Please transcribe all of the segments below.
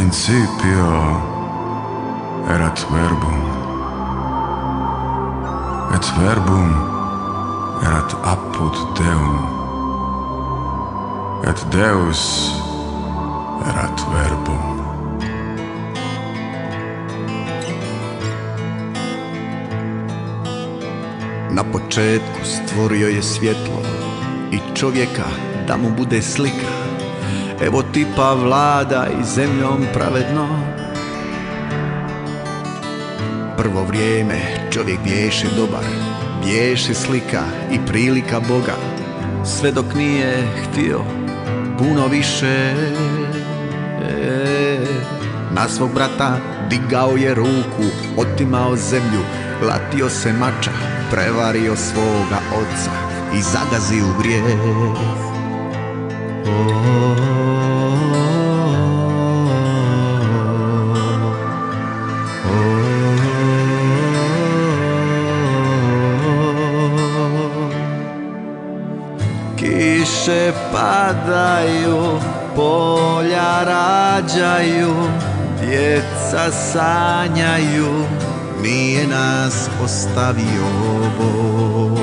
principio erat verbum, et verbum erat apud Deum, et Deus erat verbum. Na početku stvorio je svjetlo i čovjeka da mu bude slika. Evo tipa vlada i zemljom pravedno. Prvo vrijeme čovjek biješe dobar, biješe slika i prilika Boga, sve dok nije htio puno više. Na svog brata digao je ruku, otimao zemlju, latio se mača, prevario svoga oca i zagazio u grijeh. Kiše padaju, polja rađaju, djeca sanjaju, nije nas ostavio Bog.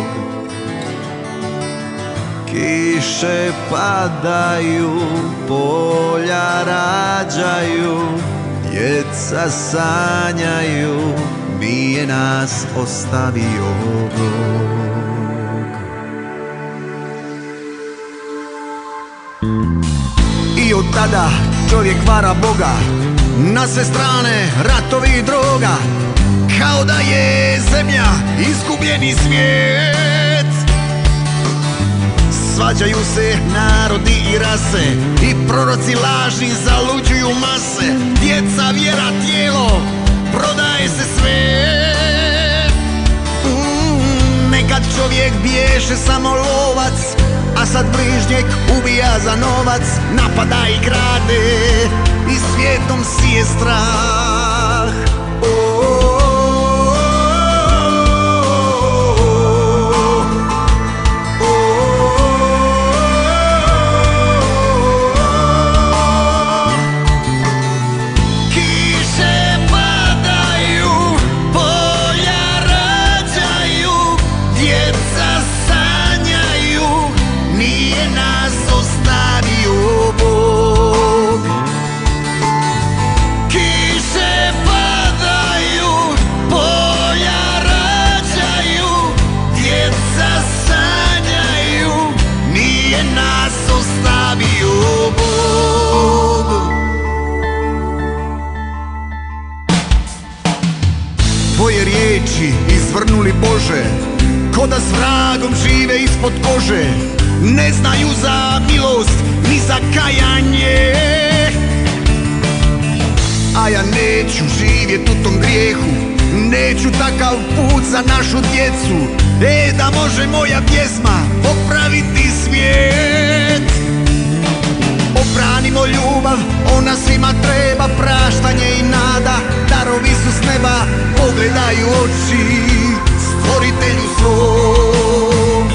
Kiše padaju, polja rađaju, djeca sanjaju, nije nas ostavio Bog. I od tada čovjek vara Boga, na sve strane ratovi i droga, kao da je zemlja izgubljeni svijet. Svađaju se narodi i rase, i proroci lažni zaluđuju mase. Djeca, vjera, tijelo, prodaje se sve. Nekad čovjek biješe samo lovac, a sad bližnjeg ubija za novac. Napada i krade i svijetom sije strah. Tvoje riječi izvrnuli Bože, ko da s vragom žive ispod kože. Ne znaju za milost ni za kajanje, a ja neću živjet u tom grijehu. Neću takav put za našu djecu. Da može moja pjesma popraviti svijet. Obranimo ljubav, ona svima treba, praštanje i nada, darovi su s neba, pogledaju oči stvoritelju svom.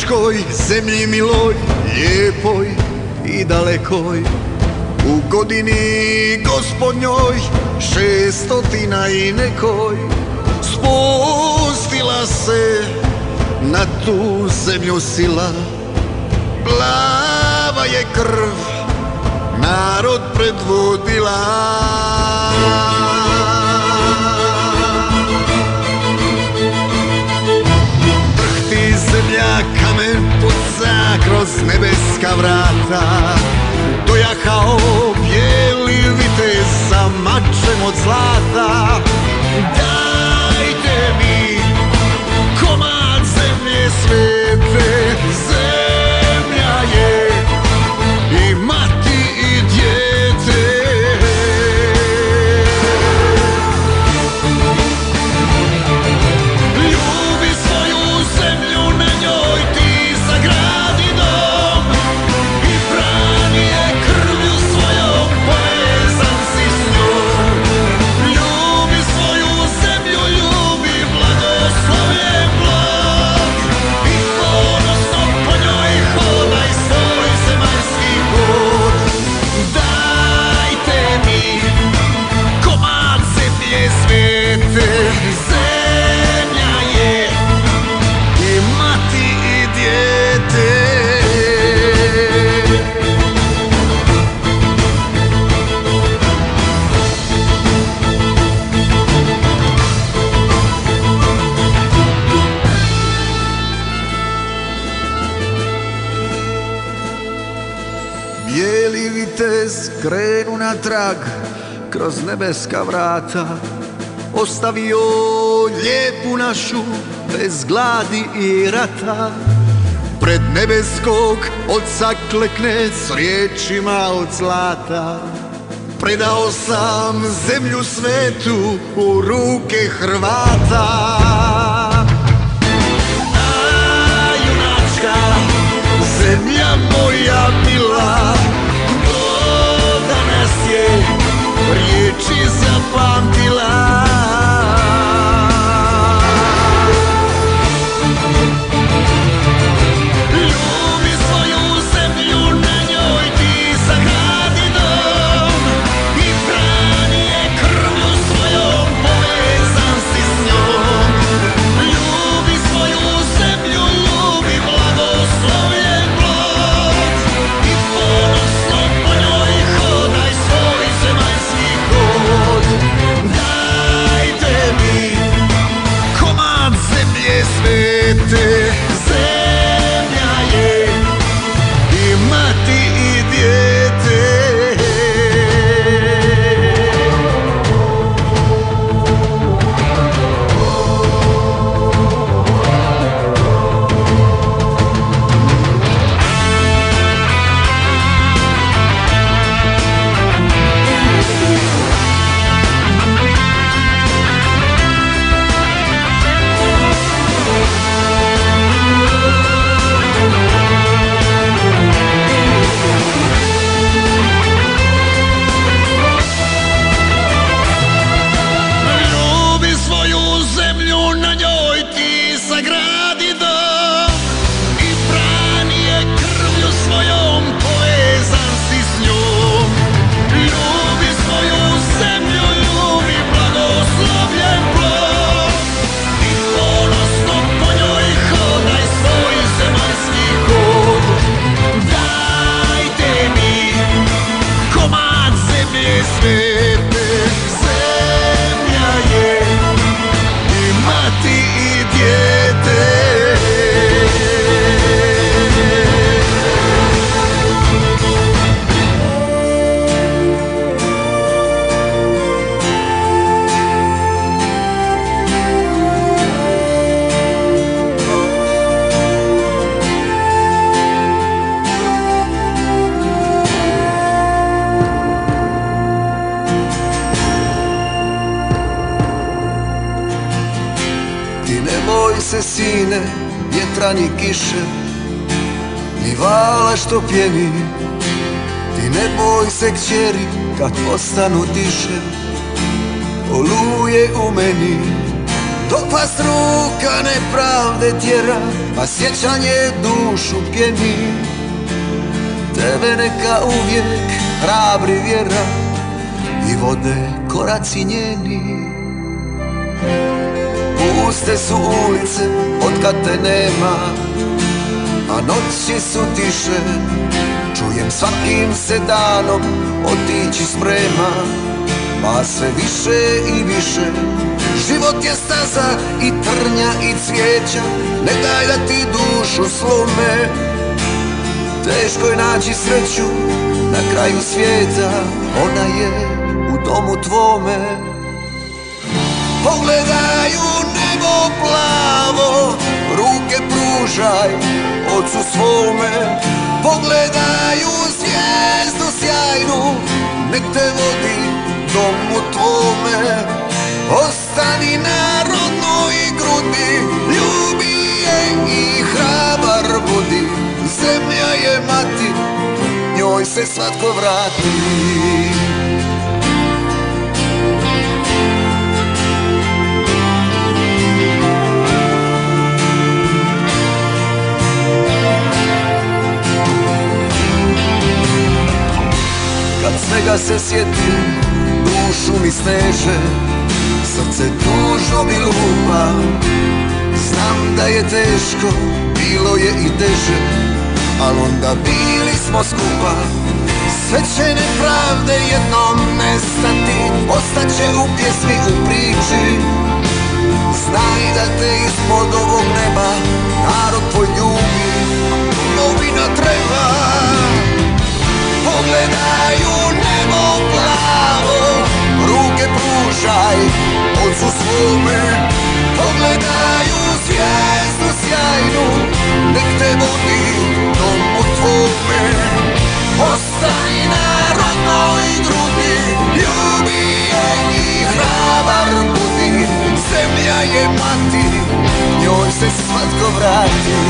junačkoj zemlji miloj, lijepoj i dalekoj, u godini gospodnjoj 600 i nekoj, spustila se na tu zemlju sila. Plava je krv narod predvodila. Drhti zemlja, kamen puca kroz nebeska vrata, dojahao bijeli vitez sa mačem od zlata. Dajte mi komad zemlje svete, zemlja je i mati i dijete. Ljubi svoju zemlju, na njoj ti sagradi dom i brani je krvlju svojom, povezan si s njom. Ljubi svoju zemlju, ljubi blagoslovljen blok i ponosno po njoj hodaj svoj zemaljski put. Dajte mi komad zemlje svete, zemlja je i mati i dijete. Bijeli vitez krenu na trag kroz nebeska vrata, ostavio lijepu našu bez gladi i rata. Pred nebeskog oca klekne s riječima od zlata. Predao sam zemlju svetu u ruke Hrvata. A junačka zemlja moja mila, voda nas je riječi zapamtila. Ljubi svoju zemlju, na njoj ti sagradi dom i brani je krvlju svojom, povezan si s njom. Ljubi svoju zemlju, ljubi blagoslovljen blok i ponosno po njoj hodaj svoj zemaljski hod. Dajte mi komad zemlje svete, zemlja je i mati i dijete. Ljubi svoju zemlju, na njoj ti sagradi dom i brani je krvlju svojom, povezan si s njom. Ljubi svoju zemlju, ljubi blagoslovljen plod i ponosno po njoj hodaj svoj zemaljski hod. Dajte mi komad zemlje svete, zemlja je i mati i dijete. Ti ne boj se sine vjetra ni kiše, ni vala što pjeni. Ti ne boj se kćeri kad postanu tiše, oluje u meni. dok vas ruka nepravde tjera, a sjećanje dušu pjeni. Tebe neka uvijek hrabri vjera i vode koraci njeni. Puste su ulice otkad te nema, a noći su tiše. Čujem svakim se danom otići sprema, pa sve više i više. Život je staza i trnja i cvijeća, ne daj da ti dušu slome. Teško je naći sreću na kraju svijeta, ona je u domu tvome. Pogledaj u nebo plavo, ruke pružaj ocu svome. Pogledaj u zvijezdu sjajnu, nek te vodi domu tvome. Ostani na rodnoj grudi, ljubi je i hrabar budi. Zemlja je mati, njoj se svatko vrati. Kad svega se sjetim, dušu mi steže, srce tužno mi lupa. Znam da je teško, bilo je i teže, al onda bili smo skupa. Sve će nepravde jednom nestati, ostaće u pjesmi, u priči. Znaj da te ispod ovog neba narod tvoj ljubi, novina treba. Pogledaj u nebo plavo, ruke pružaj ocu svome. Pogledaj u zvijezdu sjajnu, nek te vodi domu tvome. Ostani na rodnoj grudi, ljubi je i hrabar budi. Zemlja je mati, njoj se svatko vrati.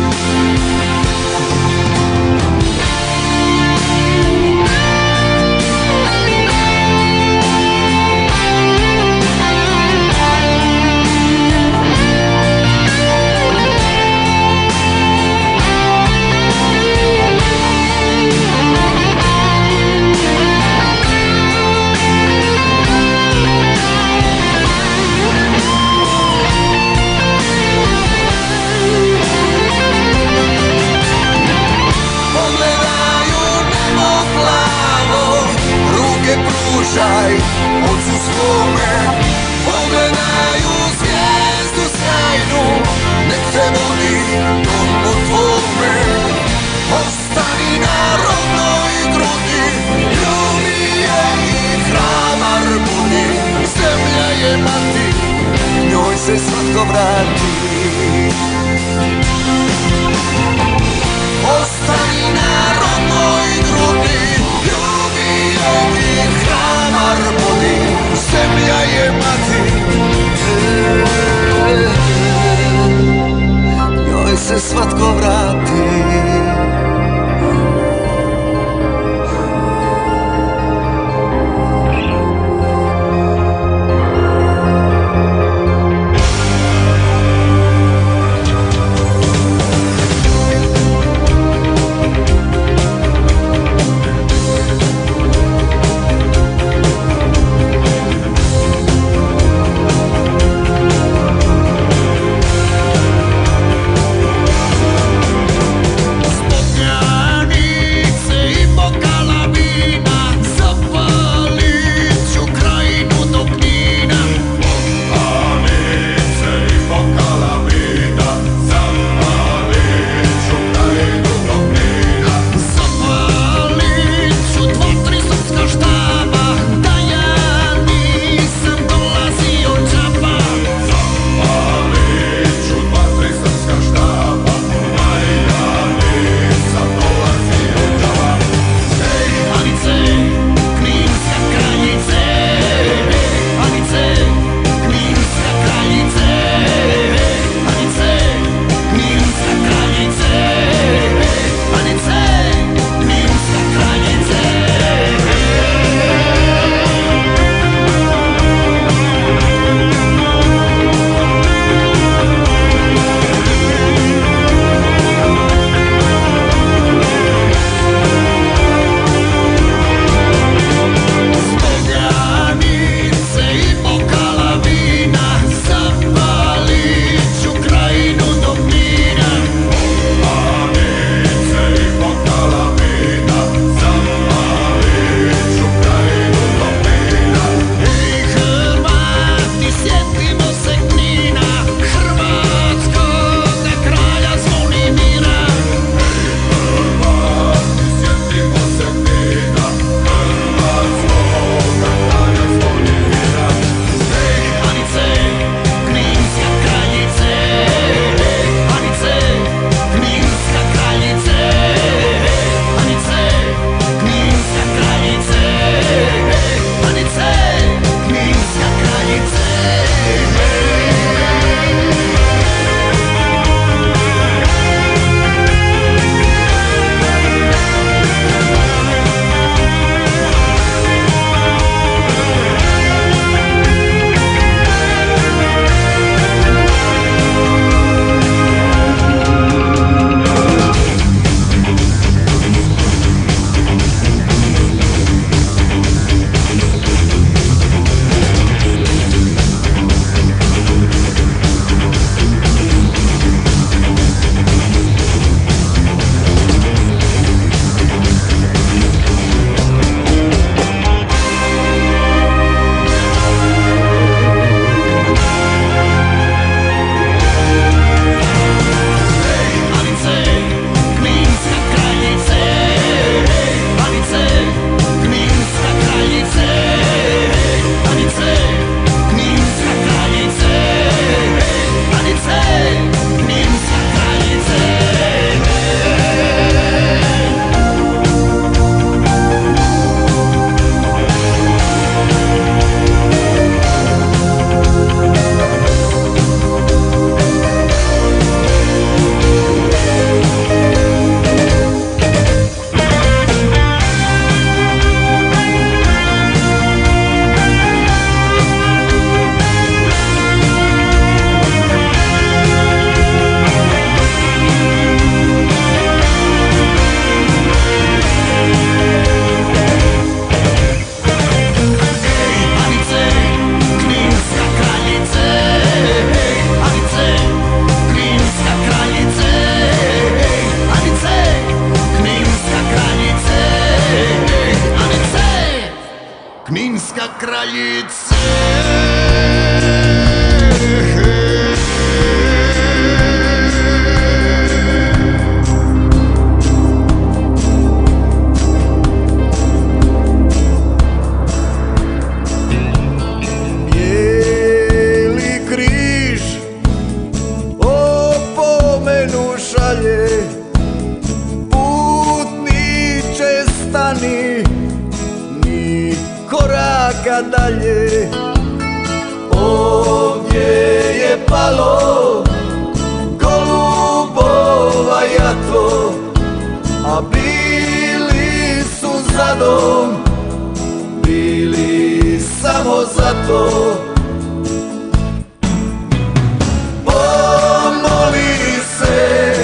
Pružaj ocu svome, pogledaj u zvijezdu sjajnu, nek te vodi domu tvome. Ostani na rodnoj grudi, ljubi je i hrabar budi. Zemlja je mati, njoj se svatko vrati. Ostani na rodnoj grudi, ljubi je i hrabar budi. Zemlja je mati, njoj se svatko vrati. kraljice. Bijeli križ opomenu šalje, putniče stani, ni koraka dalje. Ovdje je palo golubova jato, a bili su zadom, bili samo zato. Pomoli se,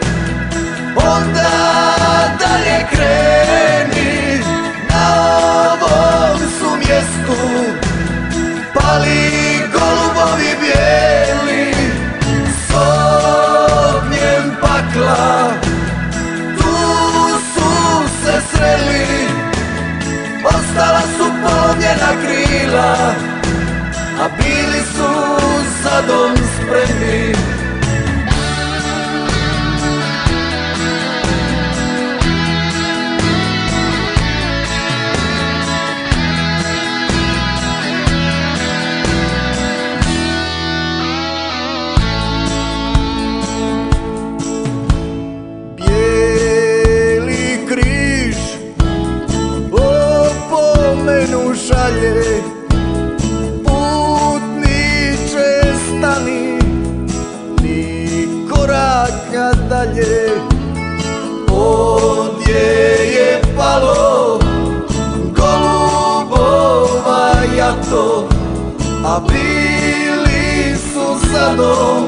onda dalje kreni, na ovom su mjestu pali golubovi bijeli, s ognjem pakla tu su se sreli. Ostala su polomljena krila, a bili su zadom spremni. Bijeli križ opomenu šalje, putniče stani, ni koraka dalje. Ovdje je palo golubova jato, a bili su zadom,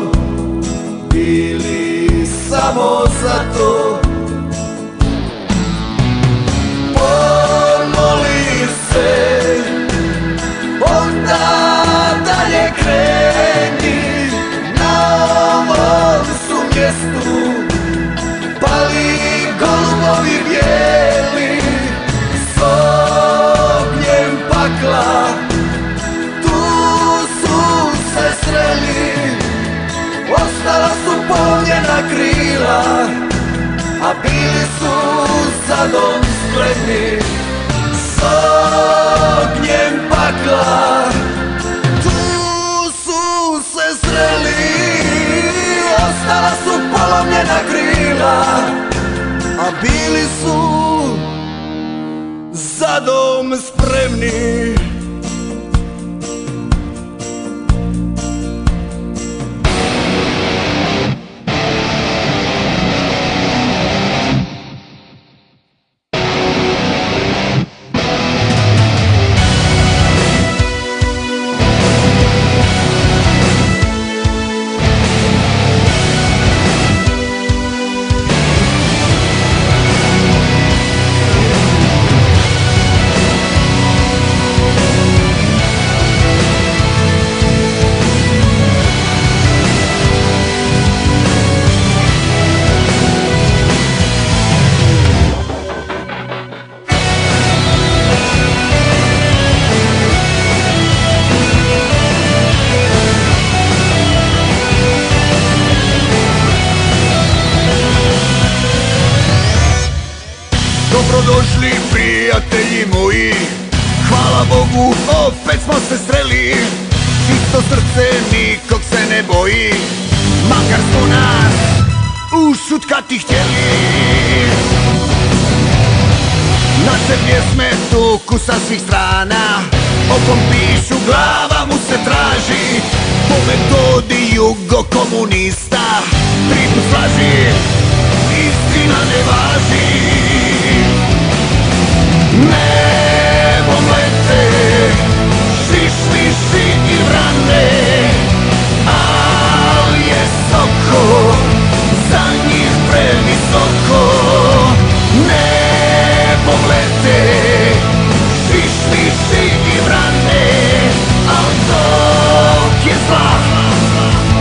bili samo zato. Pomoli se, onda dalje kreni, na ovom su mjestu pali golubovi bijeli, s ognjem pakla tu su se sreli. Ostala su polomljena krila, a bili su zadom spremni. S ognjem pakla tu su se sreli. Ostala su polomljena krila, a bili su zadom spremni. Dobrodošli prijatelji moji, hvala Bogu opet smo se sreli. Čisto srce nikog se ne boji, makar su nas ušutkati htjeli. Naše pjesme tuku sa svih strana, okom pišu, glava mu se traži. Po metodi jugo komunista, tripu slaži, istina ne važi. Nebom lete šišmiši i vrane, al je soko za njih previsoko. Nebom lete šišmiši i vrane, al dok je zla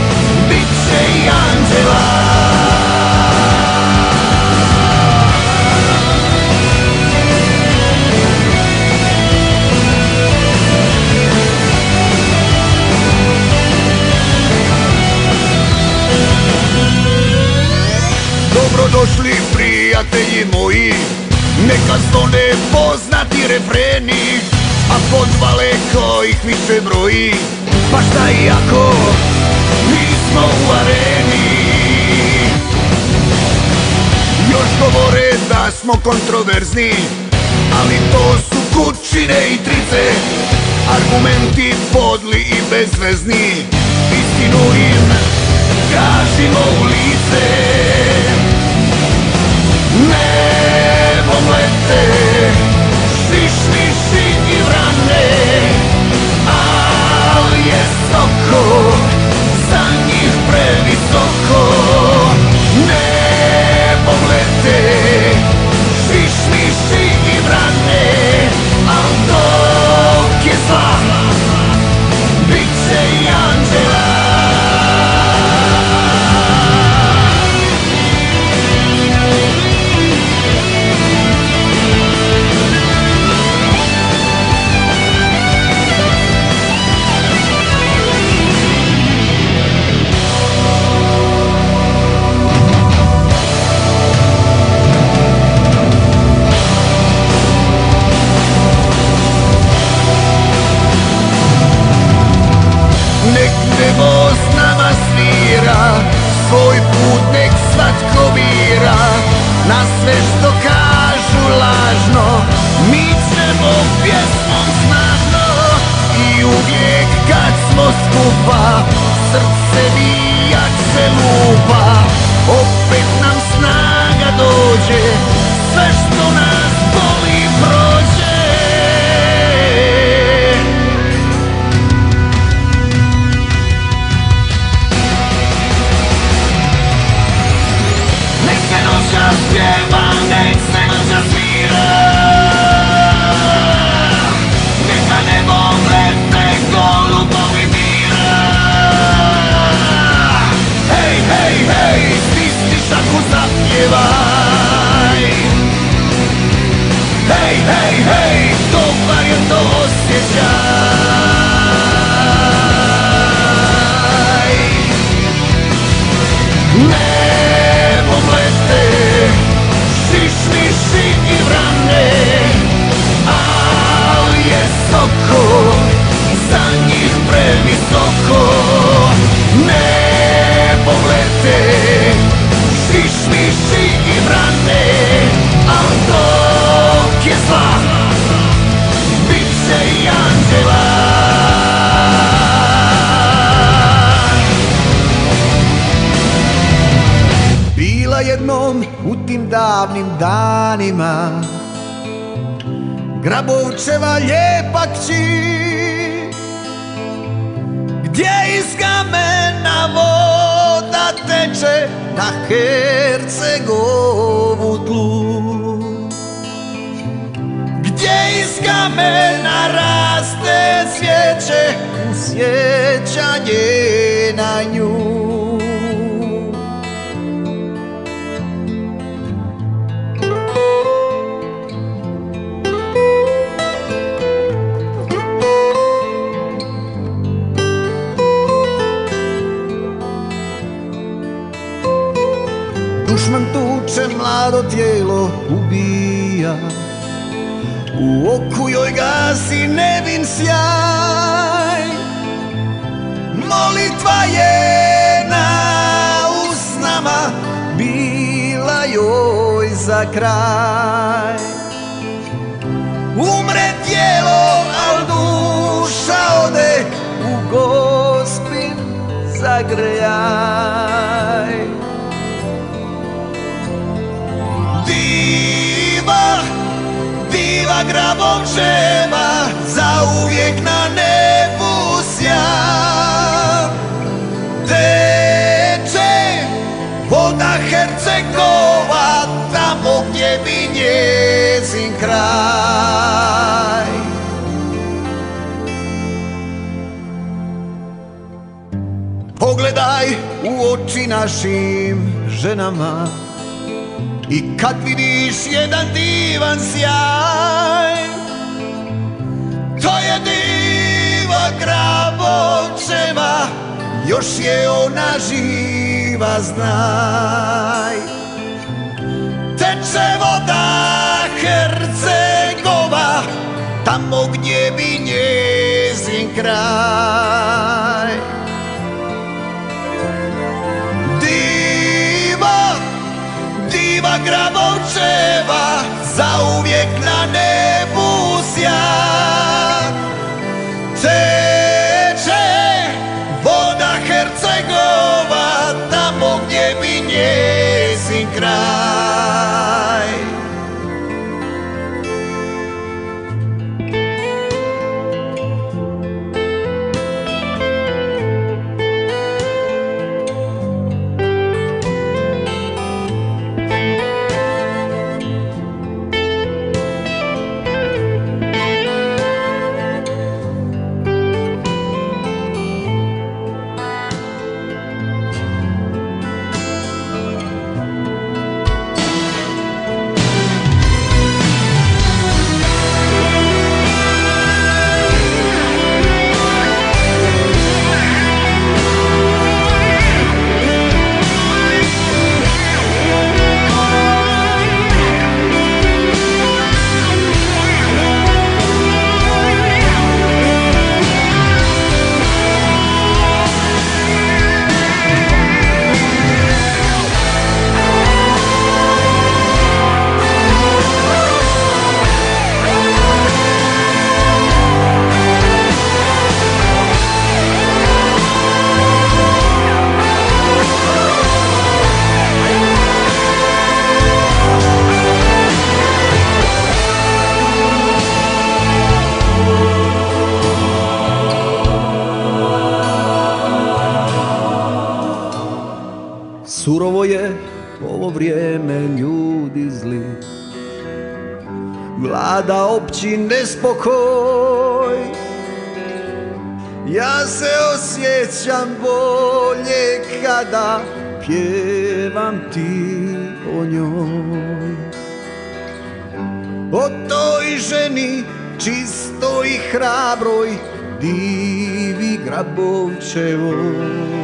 bit će i anđela. prijatelji moji, neka zvone poznati refreni, a podvale ko ih više broji. Pa šta i ako nismo u areni? Još govore da smo kontroverzni, ali to su kućine i trice, argumenti podli i bezvezni. Istinu im kažimo u lice. Nebom lete šišmiši i vrane, ali je soko za njih previsoko. Nebom lete šišmiši i vrane, al dok je zla bit će i anđela. Nebo s nama svira, svoj put nek svatko bira. Na sve što kažu lažno, mi ćemo pjesmom snažno. I uvijek kad smo skupa, srce bijak se lupa. Opet nam snaga dođe, sve što nas boli prođe. Pjeva, nek se noća svira, neka nebom lete golubovi mira. Hej, hej, hej, stisni šaku, zapjevaj. Hej, hej, hej, dobar je to osjećaj. Nebom lete šišmiši i vrane, ali je soko za njih previsoko. Nebom lete šišmiši i vrane, al dok je zla bit će i anđela. Bila jednom u tim davnim danima Grabovčeva lijepa kći, gdje iz kamena voda teče na Hercegovu tlu, gdje iz kamena raste cvijeće u sjećanje na nju. Dušman tuče, mlado tijelo ubija, u oku joj gasi nevin sjaj. Molitva je na usnama bila joj za kraj. Umre tijelo, al duša ode u Gospin zagrljaj. Diva Grabovčeva zauvijek na nebu sja. Teče voda Hercegova tamo gdje bi njezin kraj. Pogledaj u oči našim ženama i kad vidiš jedan divan sjaj, to je diva Grabovčeva, još je ona živa, znaj. Teče teče voda Hercegova, tamo gdje bi njezin kraj. Diva Grabovčeva, zauvijek na nebu sja. Teče voda Hercegova, tamo gdje bi njezin kraj. Surovo je ovo vrijeme, ljudi zli, vlada opći nespokoj. Ja se osjećam bolje kada pjevam ti o njoj, o toj ženi čistoj i hrabroj, Divi Grabovčevoj.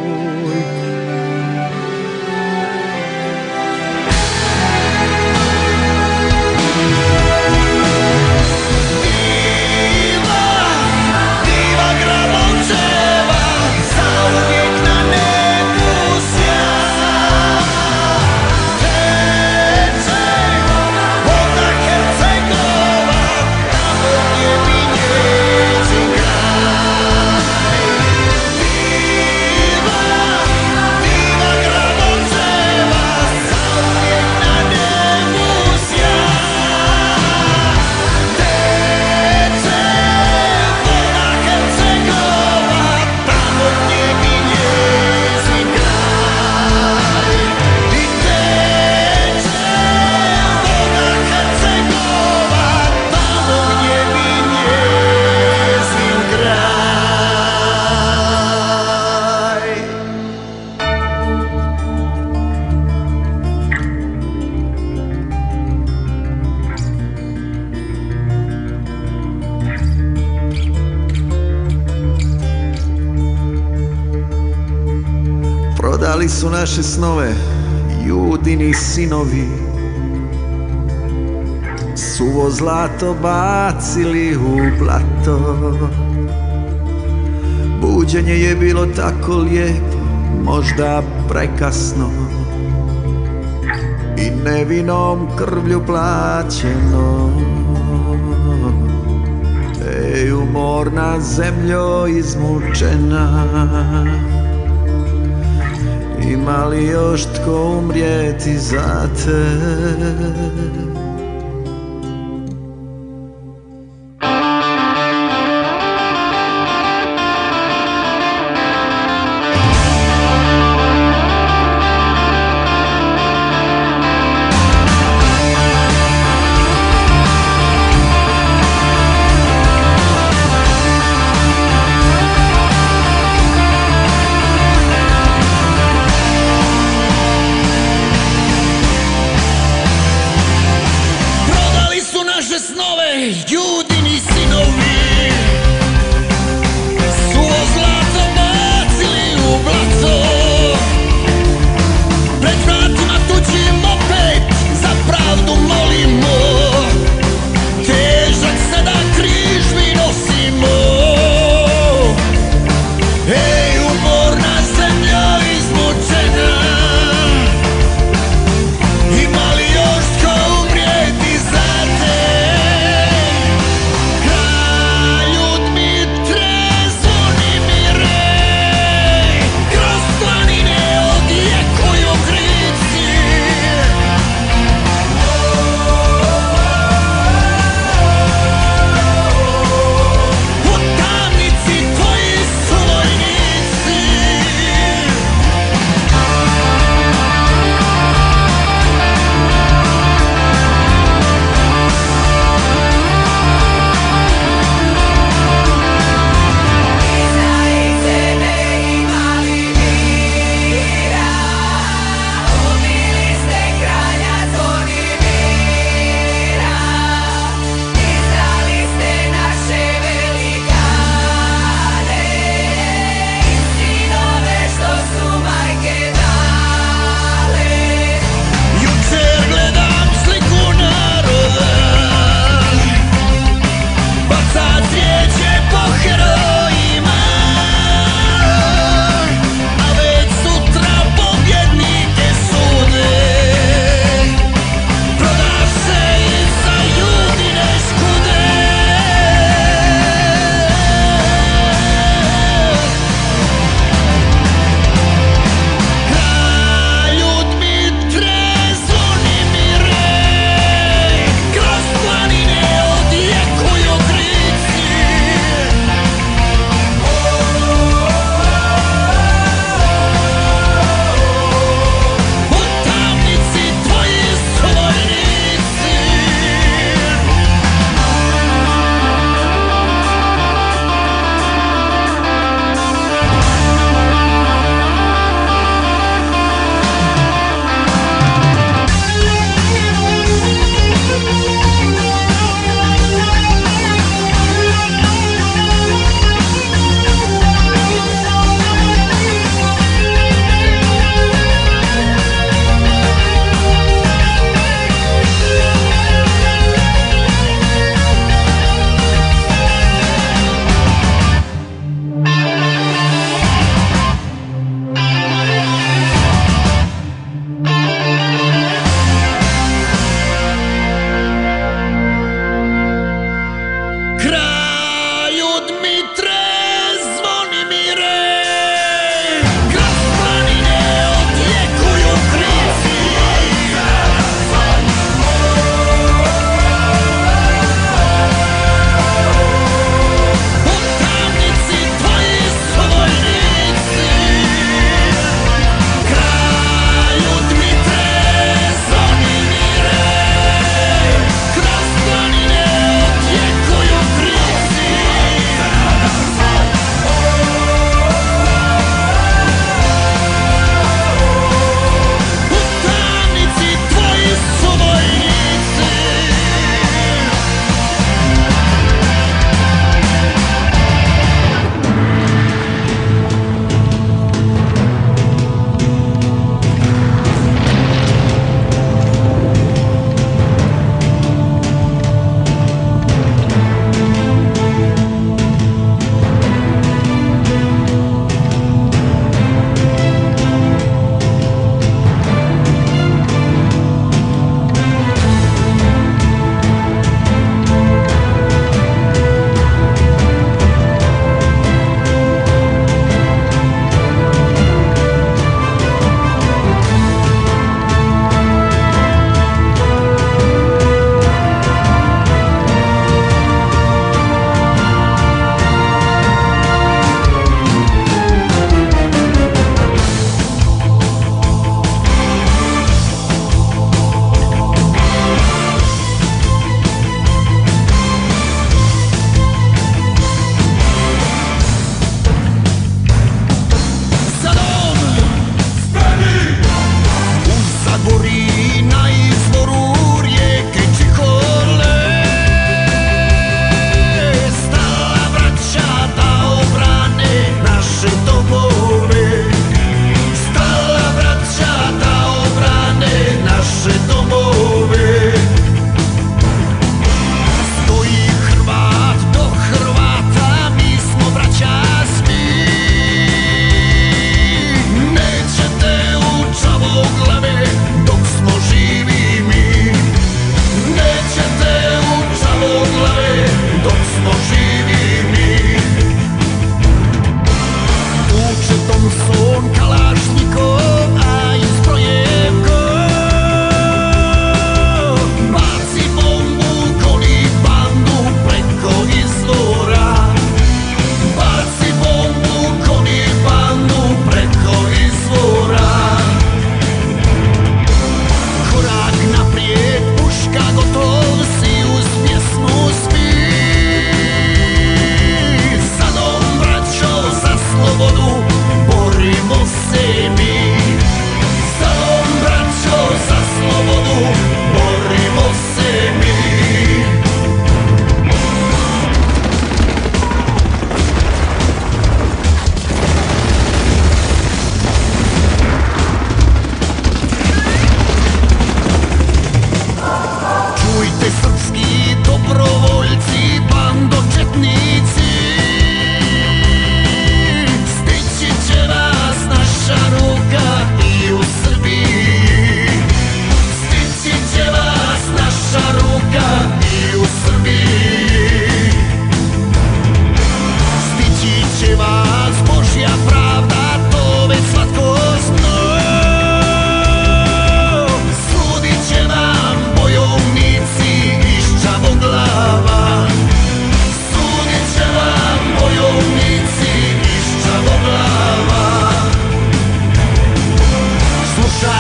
Prodali su naše snove Judini sinovi, suvo zlato bacili u blato. Buđenje je bilo tako lijepo, možda prekasno, i nevinom krvlju plaćeno. Ej, umorna zemljo izmučena, ima li još tko umrijeti za te?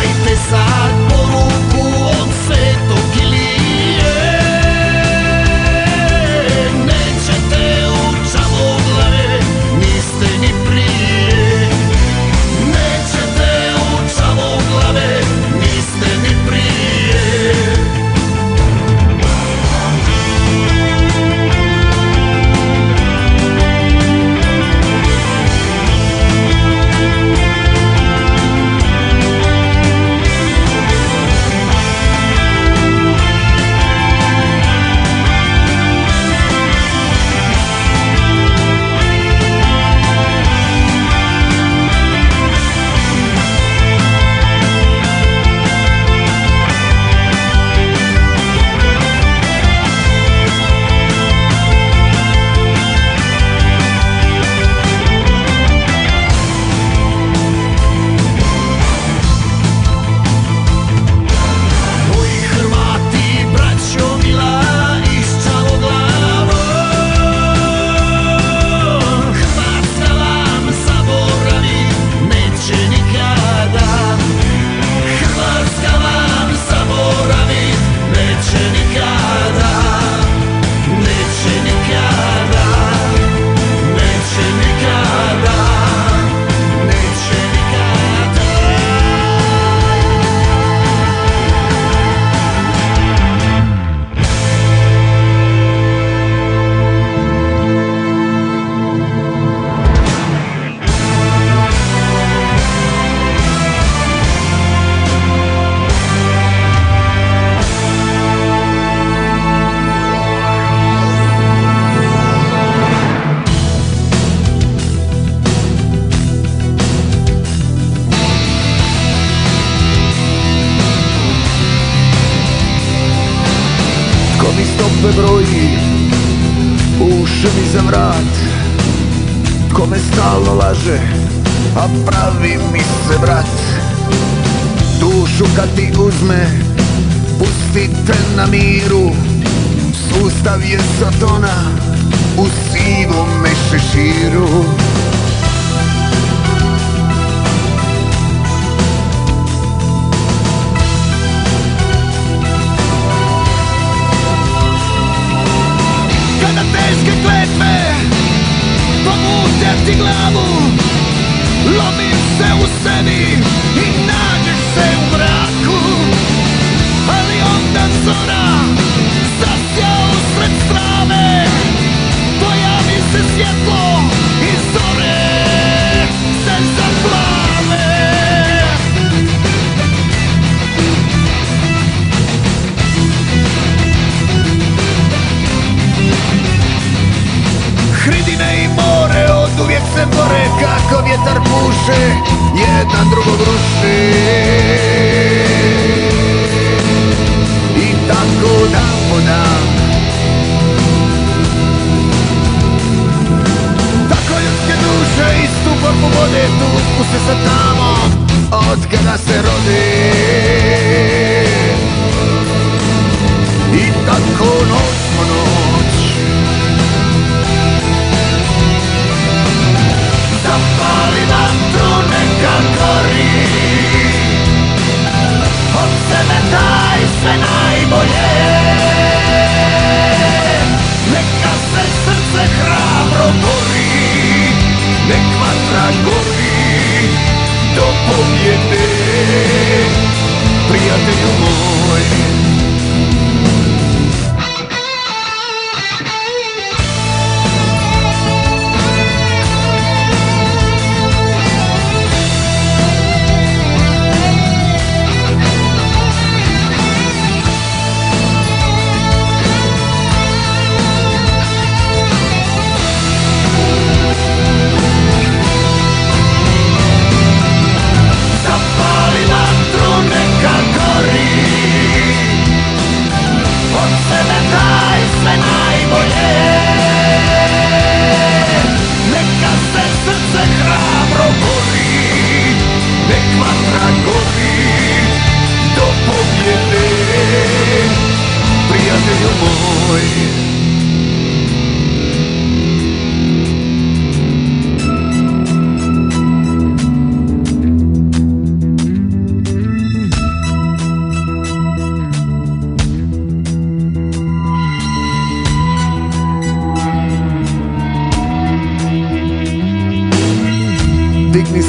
dajte sad poruku od Svetog Ilije. Nećete u Čavoglave, niste ni prije. Nećete u Čavoglave, niste ni prije. Broji uši mi za vrat, ko me stalno laže, a pravi mi se brat. Dušu kad ti uzme, pustite na miru, sustav je satona u sivome šeširu. Teške kletve pomute ti glavu, lomiš se u sebi i nađeš se u mraku. Ali onda zora zasja usred strave, pojavi se svjetlo i zore se zaplave. Hridine i more oduvijek se bore, kako vjetar puše, jedan drugog ruši. I tako dan po dan, tako ljudske duše istu borbu vode, tu se sa tamo, od kada se rode. I tako noć po noć zapali vatru, neka gori, od sebe daj sve najbolje. Neka se srce hrabro bori, nek vatra gori do pobjede, prijatelju moj.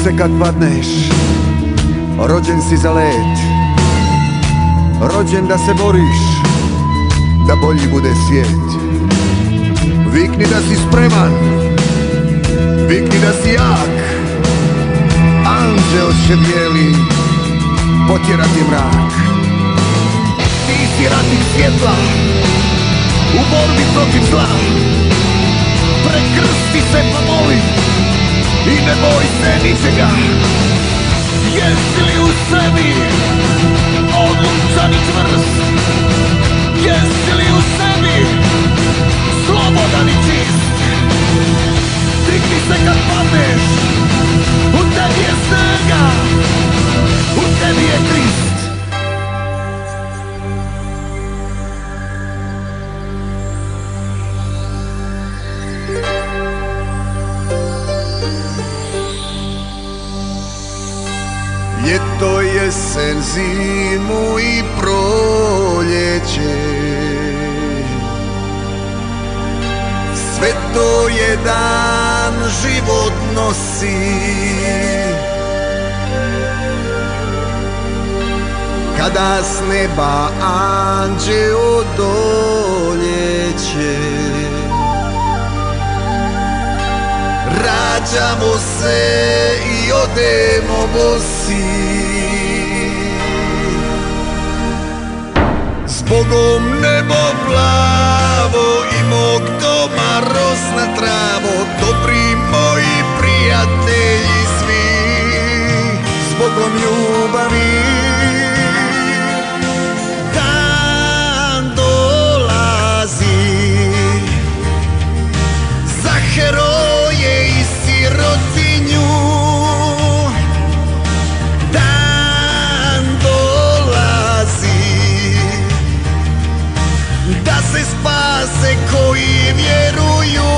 se kad padneš, rođen si za let, rođen da se boriš, da bolji bude svijet. Vikni da si spreman, vikni da si jak, anđeo će bijeli potjerati mrak. Ti si ratnik svjetla u borbi protiv zla, prekrsti se pa moli i ne boj se ničega. Jesi li u sebi odlučan i čvrst? Jesi li u sebi slobodan i čist? Digni se kad padneš, u tebi je snaga, u tebi je Krist. Ljeto, jesen, zimu i proljeće, sve to jedan život nosi. Kada s neba anđeo doljeće, rađamo se i odemo bosi. Zbogom nebo plavo i mog doma rosna travo, dobri moji prijatelji svi, zbogom ljubavi. Dan dolazi za heroje i sirotinju, dan dolazi da se spase koji vjeruju.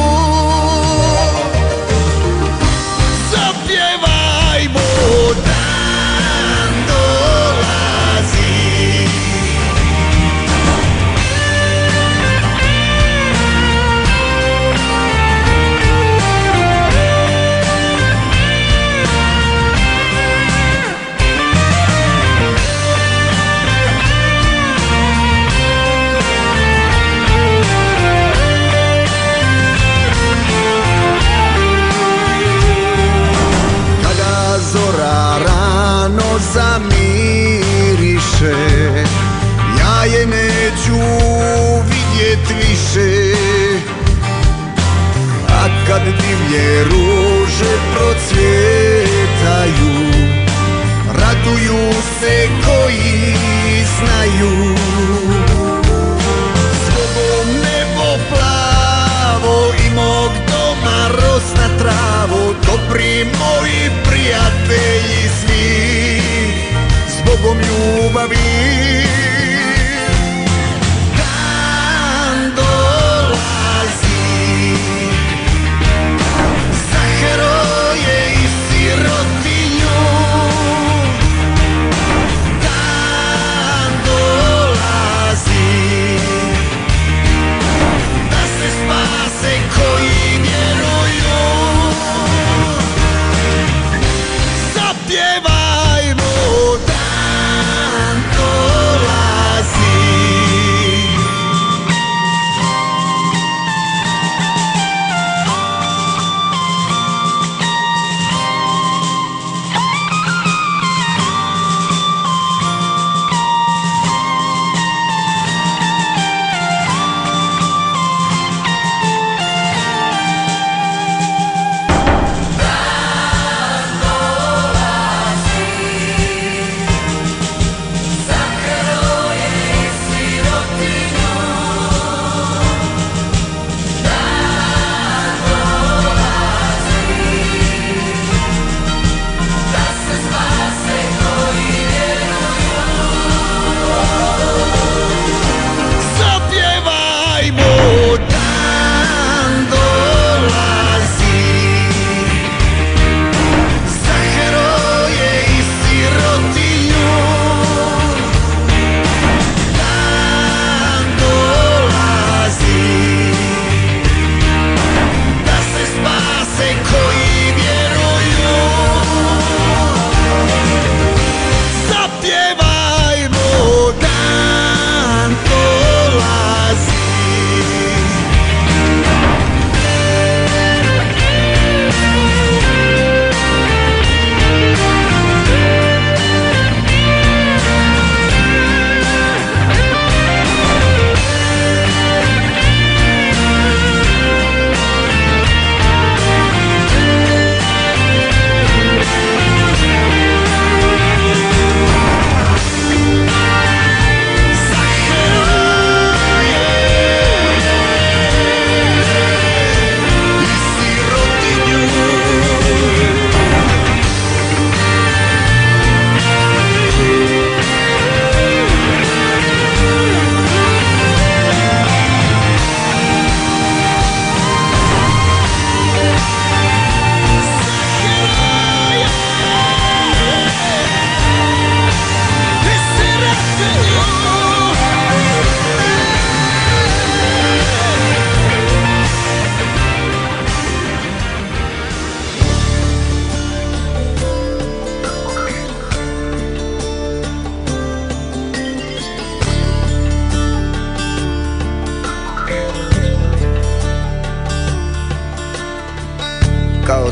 Zapjevajmo, dan dolazi. Zora rano zamiriše, ja je neću vidjet više. A kad divlje ruže procvjetaju, raduju se koji znaju. Zbogom nebo plavo i mog doma rosna travo, dobri moji prijatelji svi, zbogom ljubavi. Dan dolazi za heroje i sirotinju, dan dolazi da se spase koji vjeruju. Zapjevajmo, dan dolazi.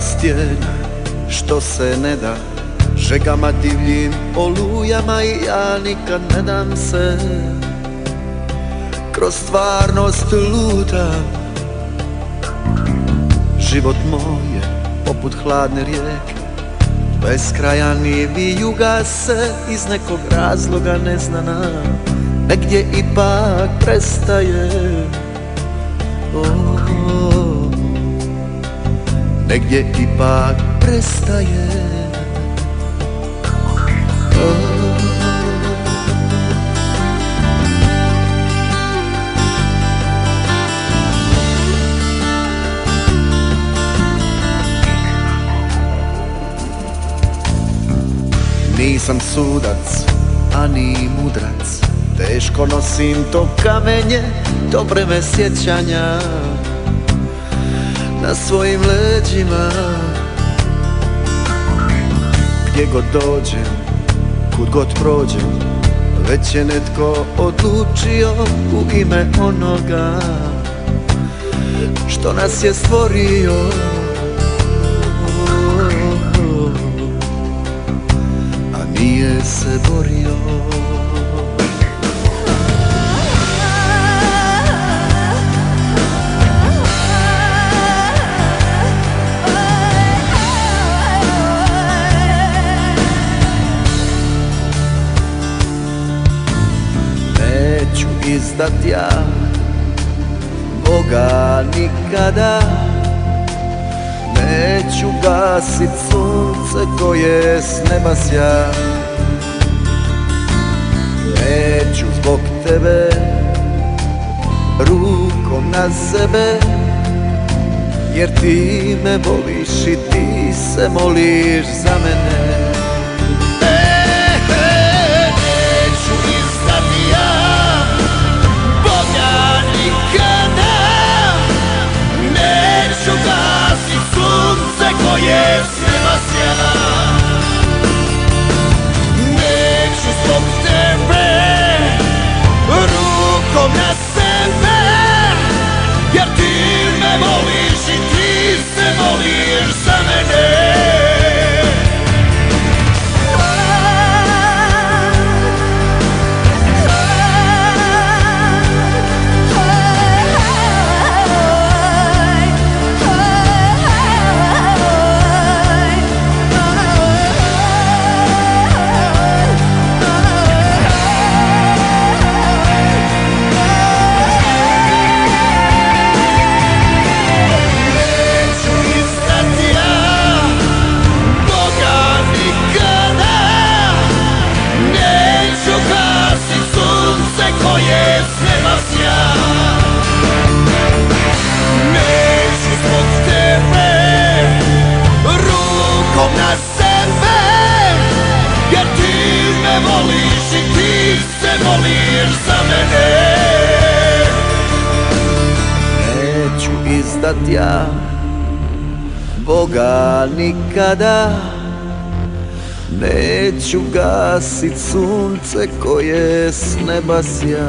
stijena što se ne da žegama divljim olujama i ja nikad ne dam se. Kroz stvarnost lutam, život moj je poput hladne rijeke, beskrajan i vijuga se iz nekog razloga neznana, negdje ipak prestaje. Negdje ipak prestaje. Nisam sudac, ani mudrac, teško nosim to kamenje, to breme sjećanja na svojim leđima. Gdje god dođem, kud god prođem, već je netko odlučio u ime onoga što nas je stvorio. A nije se borio. Izdat ja Boga nikada, neću gasit sunce koje s neba sja. Neću zbog tebe rukom na sebe, jer ti me voliš i ti se moliš za mene. Koje s neba sja, neću zbog tebe rukom na sebe, jer ti me voliš i ti se voliš za mene. Voliš za mene. Neću izdat ja Boga nikada, neću gasit sunce koje s neba sja.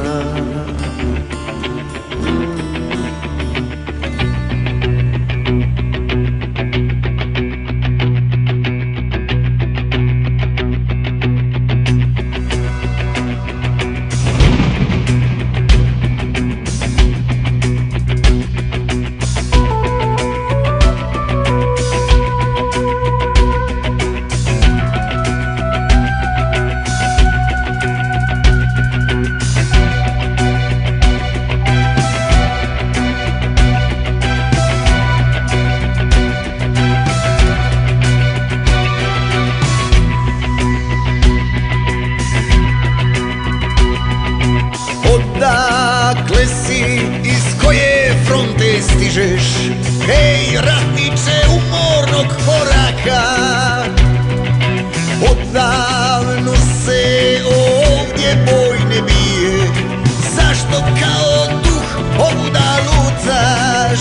Odakle si, iz koje fronte stižeš, hej ratniče umornog koraka? Odavno se ovdje boj ne bije, zašto kao duh ovuda lucaš?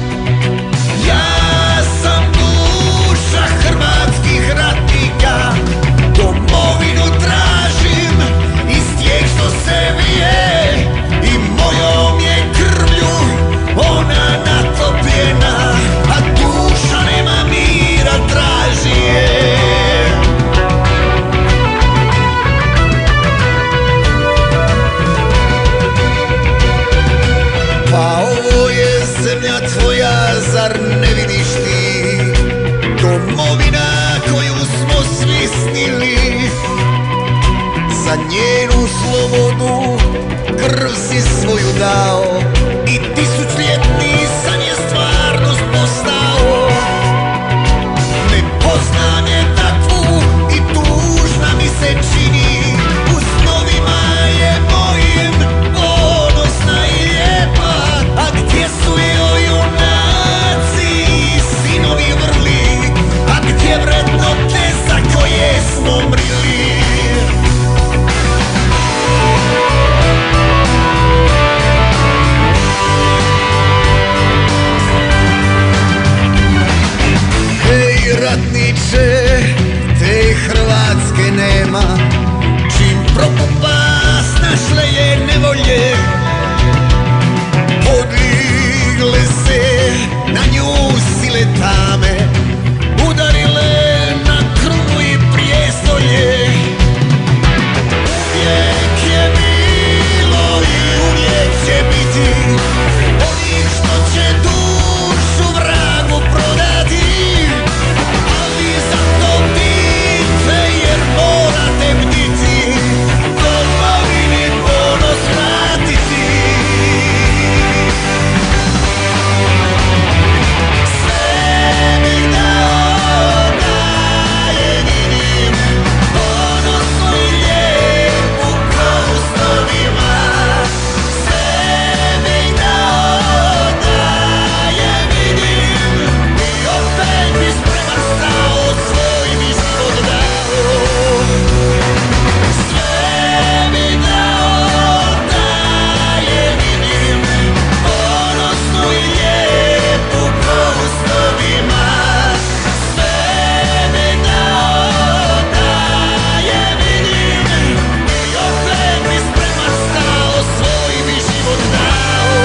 Ja sam duša hrvatskih ratnika, domovinu tražim iz tijek što se vije, i mojom je krvlju ona natopljena, a duša nema mira. njenu slobodu, krv si svoju dao i tisućljetni san je stvarnost postao. Ne poznam je takvu i tužna mi se čini, u snovima je mojim ponosna i lijepa. A gdje su joj junaci i sinovi vrli, a gdje vrednote za koje smo mrili? Ratniče, te Hrvatske nema, čim propupast našle je nevolje. Podigle se na nju sile tame, udarile na krunu i prijestolje. Uvijek je bilo i uvijek će biti onih što će dušu vragu prodati. Jer morate bditi, domovini ponos vratiti. Sve bih dao da je vidim, ponosnu i lijepu ko u snovima. Sve bih dao da je vidim i opet bi spreman stao, svoj bi život dao. Sve bi dao da je vidim, ponosnu i lijepu ko u snovima. Sve bi dao da je vidim i opet bi spreman stao, svoj bi život dao.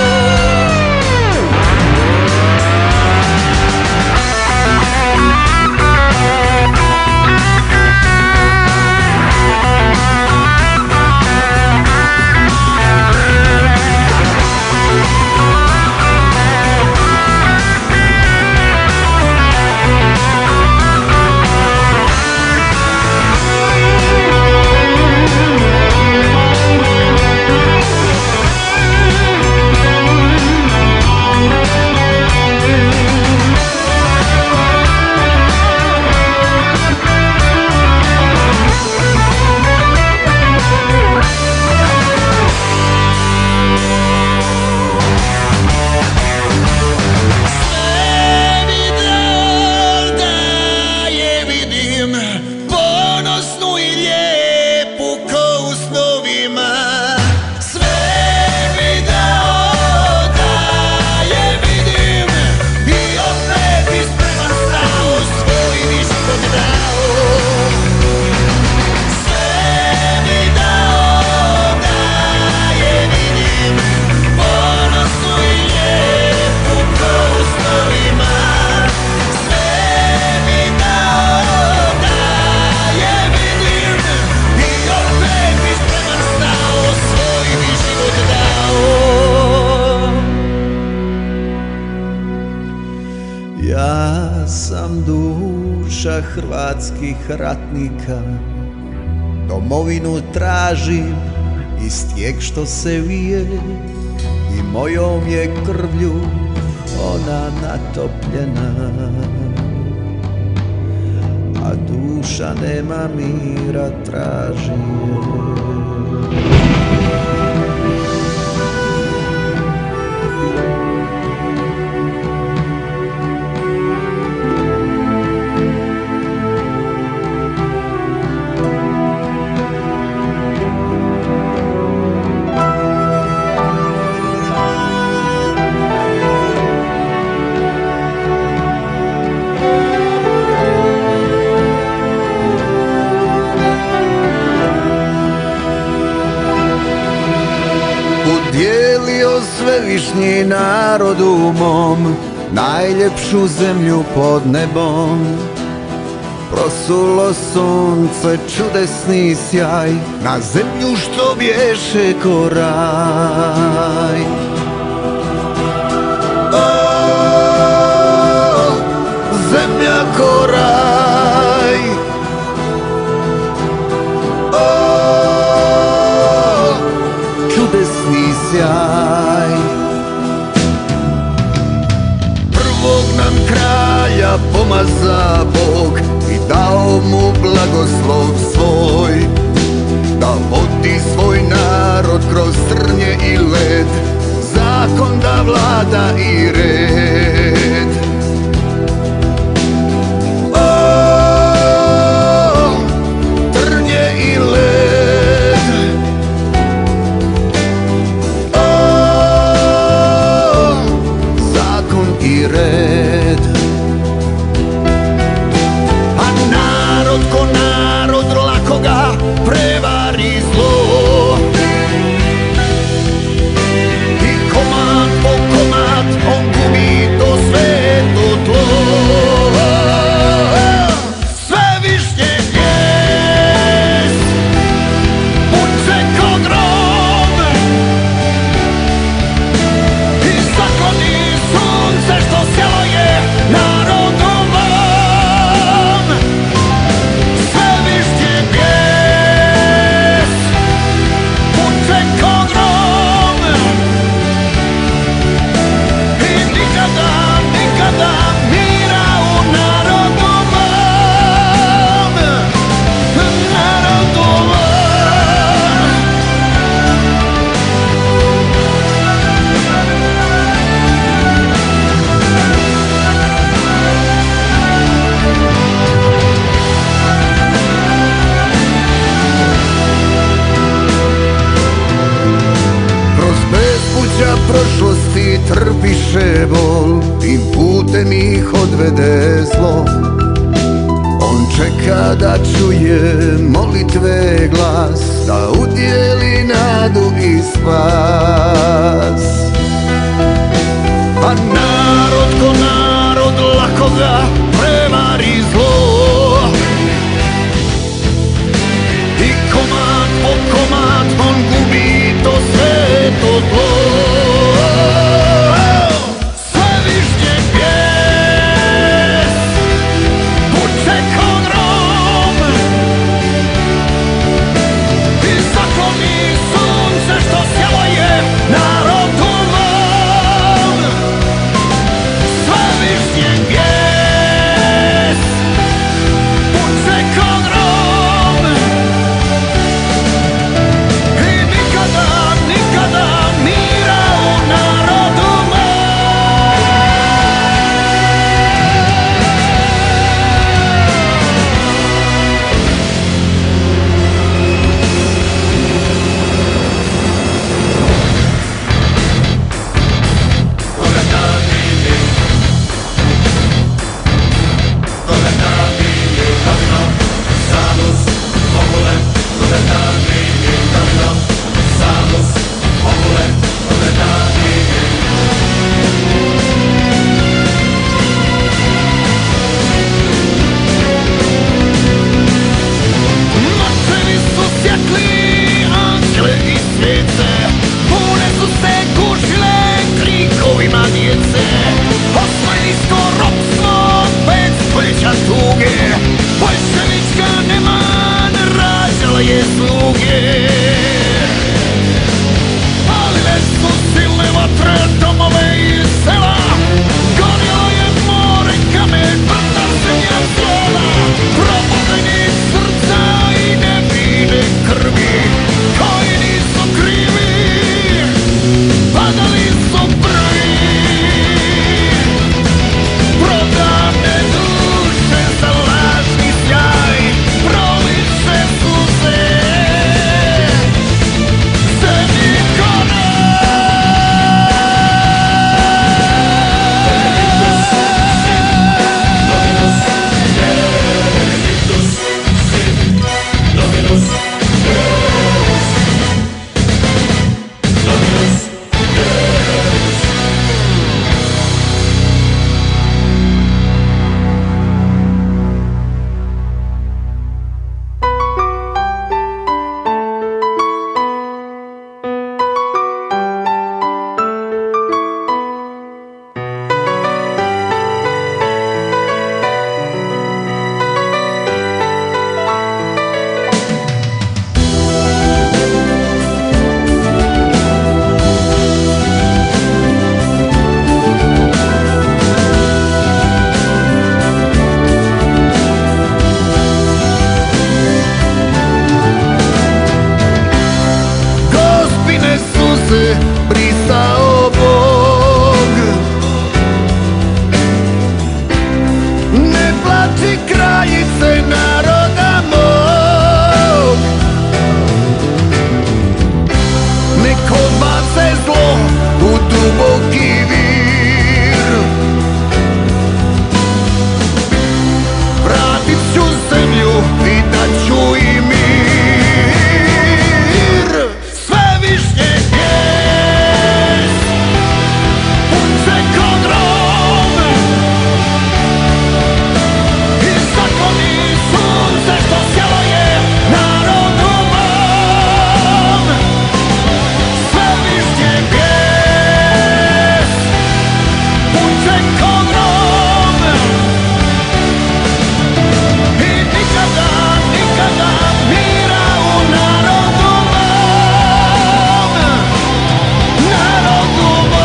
Ja sam duša hrvatskih ratnika, domovinu tražim iz tijek što se vije i mojom je krvlju ona natopljena. A duša nema mira, traži je. Udjelio svevišnji narodu mom najljepšu zemlju pod nebom. Prosulo sunce čudesni sjaj na zemlju što bješe ko raj. O, zemlja ko raj. O, svoj narod kroz trnje i led, zakon da vlada i red. O, trnje i led, o, zakon i red. A narod ko narod lako ga prevari zlo, i komad po komad on gubi to sveto tlo. Sve višnje bijes puče ko grom i zakloni sunce što sjelo je narodu mom. Sve višnje bijes puče ko grom i nikada, nikada mira u narodu mom, narodu mom. Kroz bespuća prošlosti trpiše bol, tim putem ih odvede zlo. On čeka da čuje molitve glas, da udjeli nadu i spas. A narod ko narod lako ga prevari zlo, i komad po komad on gubi to sveto tlo. Sve višnje bijes puče ko grom i zakloni sunce što sjelo je se brisao Bog. Ne plači kraljice naroda mog, nek odbace zlo u duboki vir. Vratit ću zemlju i daću i mir. Sve višnje bijes, punce ko grom, i zakloni sunce što sjelo je narodu mom. Sve višnje bijes, punce ko grom, i nikada, nikada mira u narodu mom, narodu mom.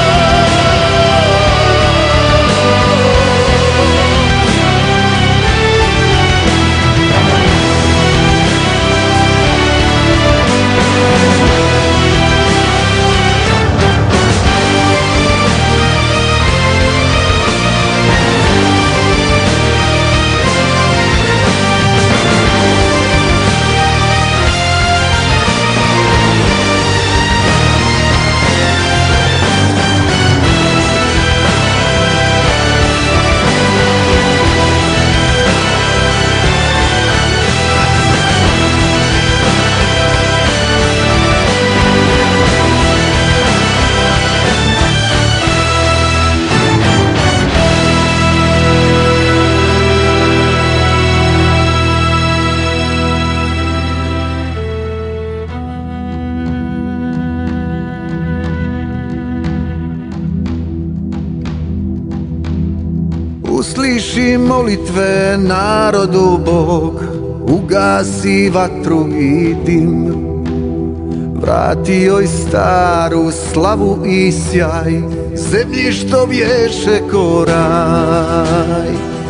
Usliši molitve narodu Bog, ugasi vatru i dim. Vrati joj staru slavu i sjaj, zemlji što bješe ko raj.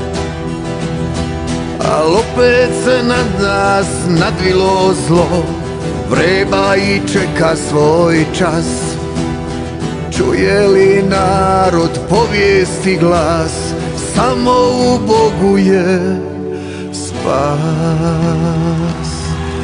Al opet se nad nas nadvilo zlo, vreba i čeka svoj čas. Čuje li narod povijesti glas, samo u Bogu je spas.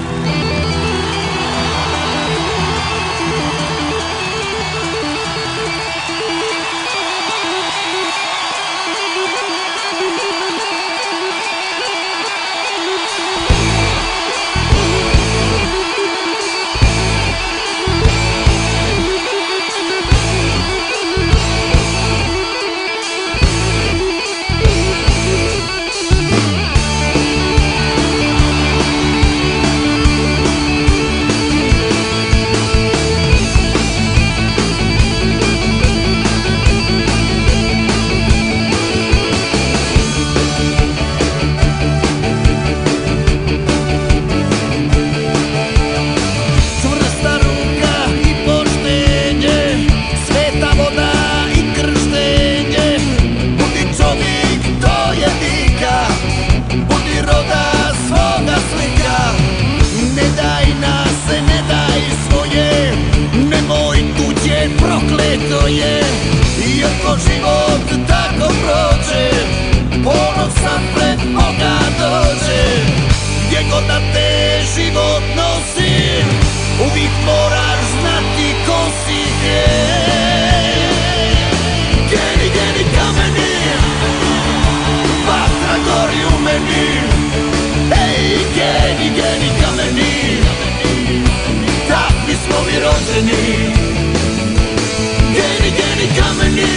Prokleto je, iako život tako prođe, ponosan pred Boga dođe. Gdje god da te život nosi, uvijek moraš znati ko si gdje. Geni, geni kameni, vatra gori u meni. Ej, geni, geni kameni, takvi smo mi rođeni. Geni, geni kameni,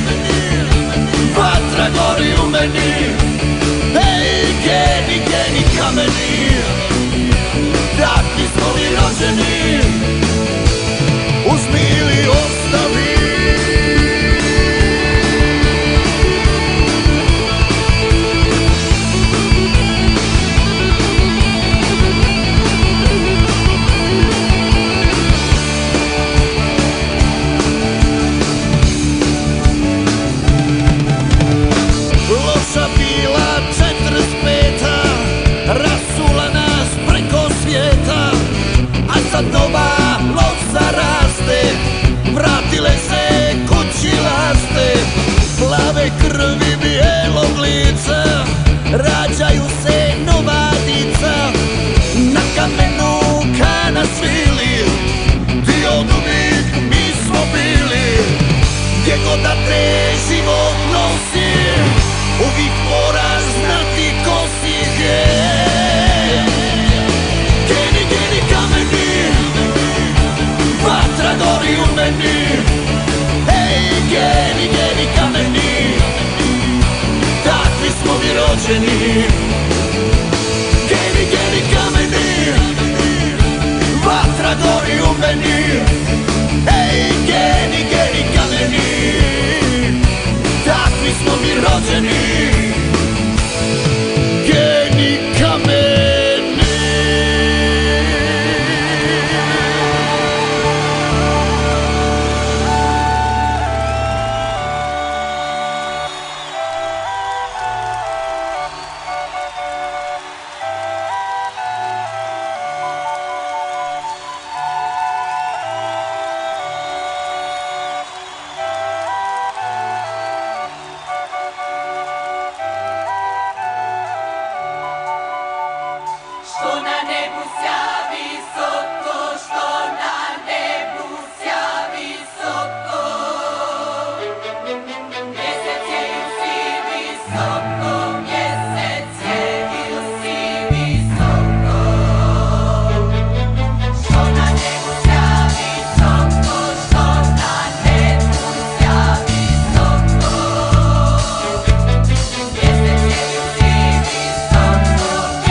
vatra gori u meni. Ej, geni, geni kameni, takvi smo mi rođeni. Uzmi ili ostavi. Loša bila 45. Rasu kameni. Ej, geni, geni kameni, takvi smo mi rođeni. Geni, geni kameni, vatra gori u meni. Ej, geni, geni kameni, takvi smo mi rođeni. Geni kameni. Što na nebu sja visoko, što na nebu sja visoko. Mjesec je i si visoko, mjesec je i si visoko. Što na nebu sja visoko, što na nebu sja visoko. Mjesec je i si visoko,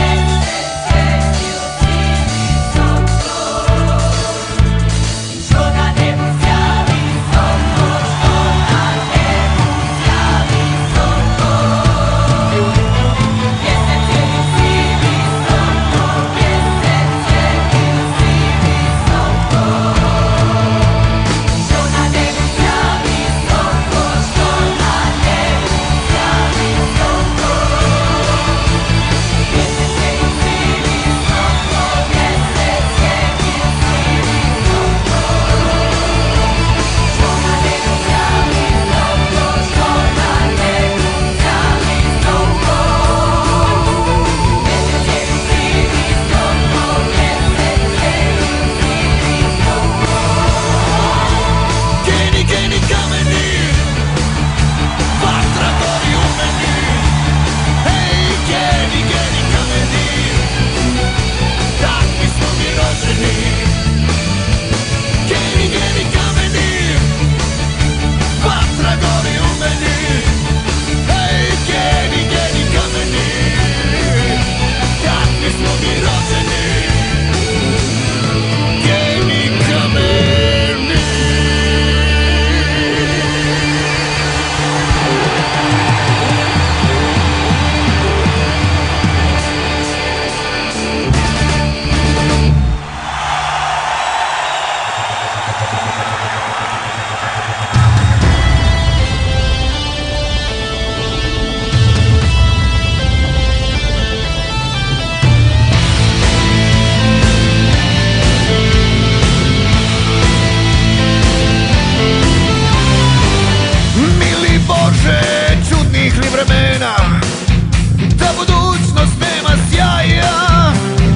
da budućnost nema sjaja.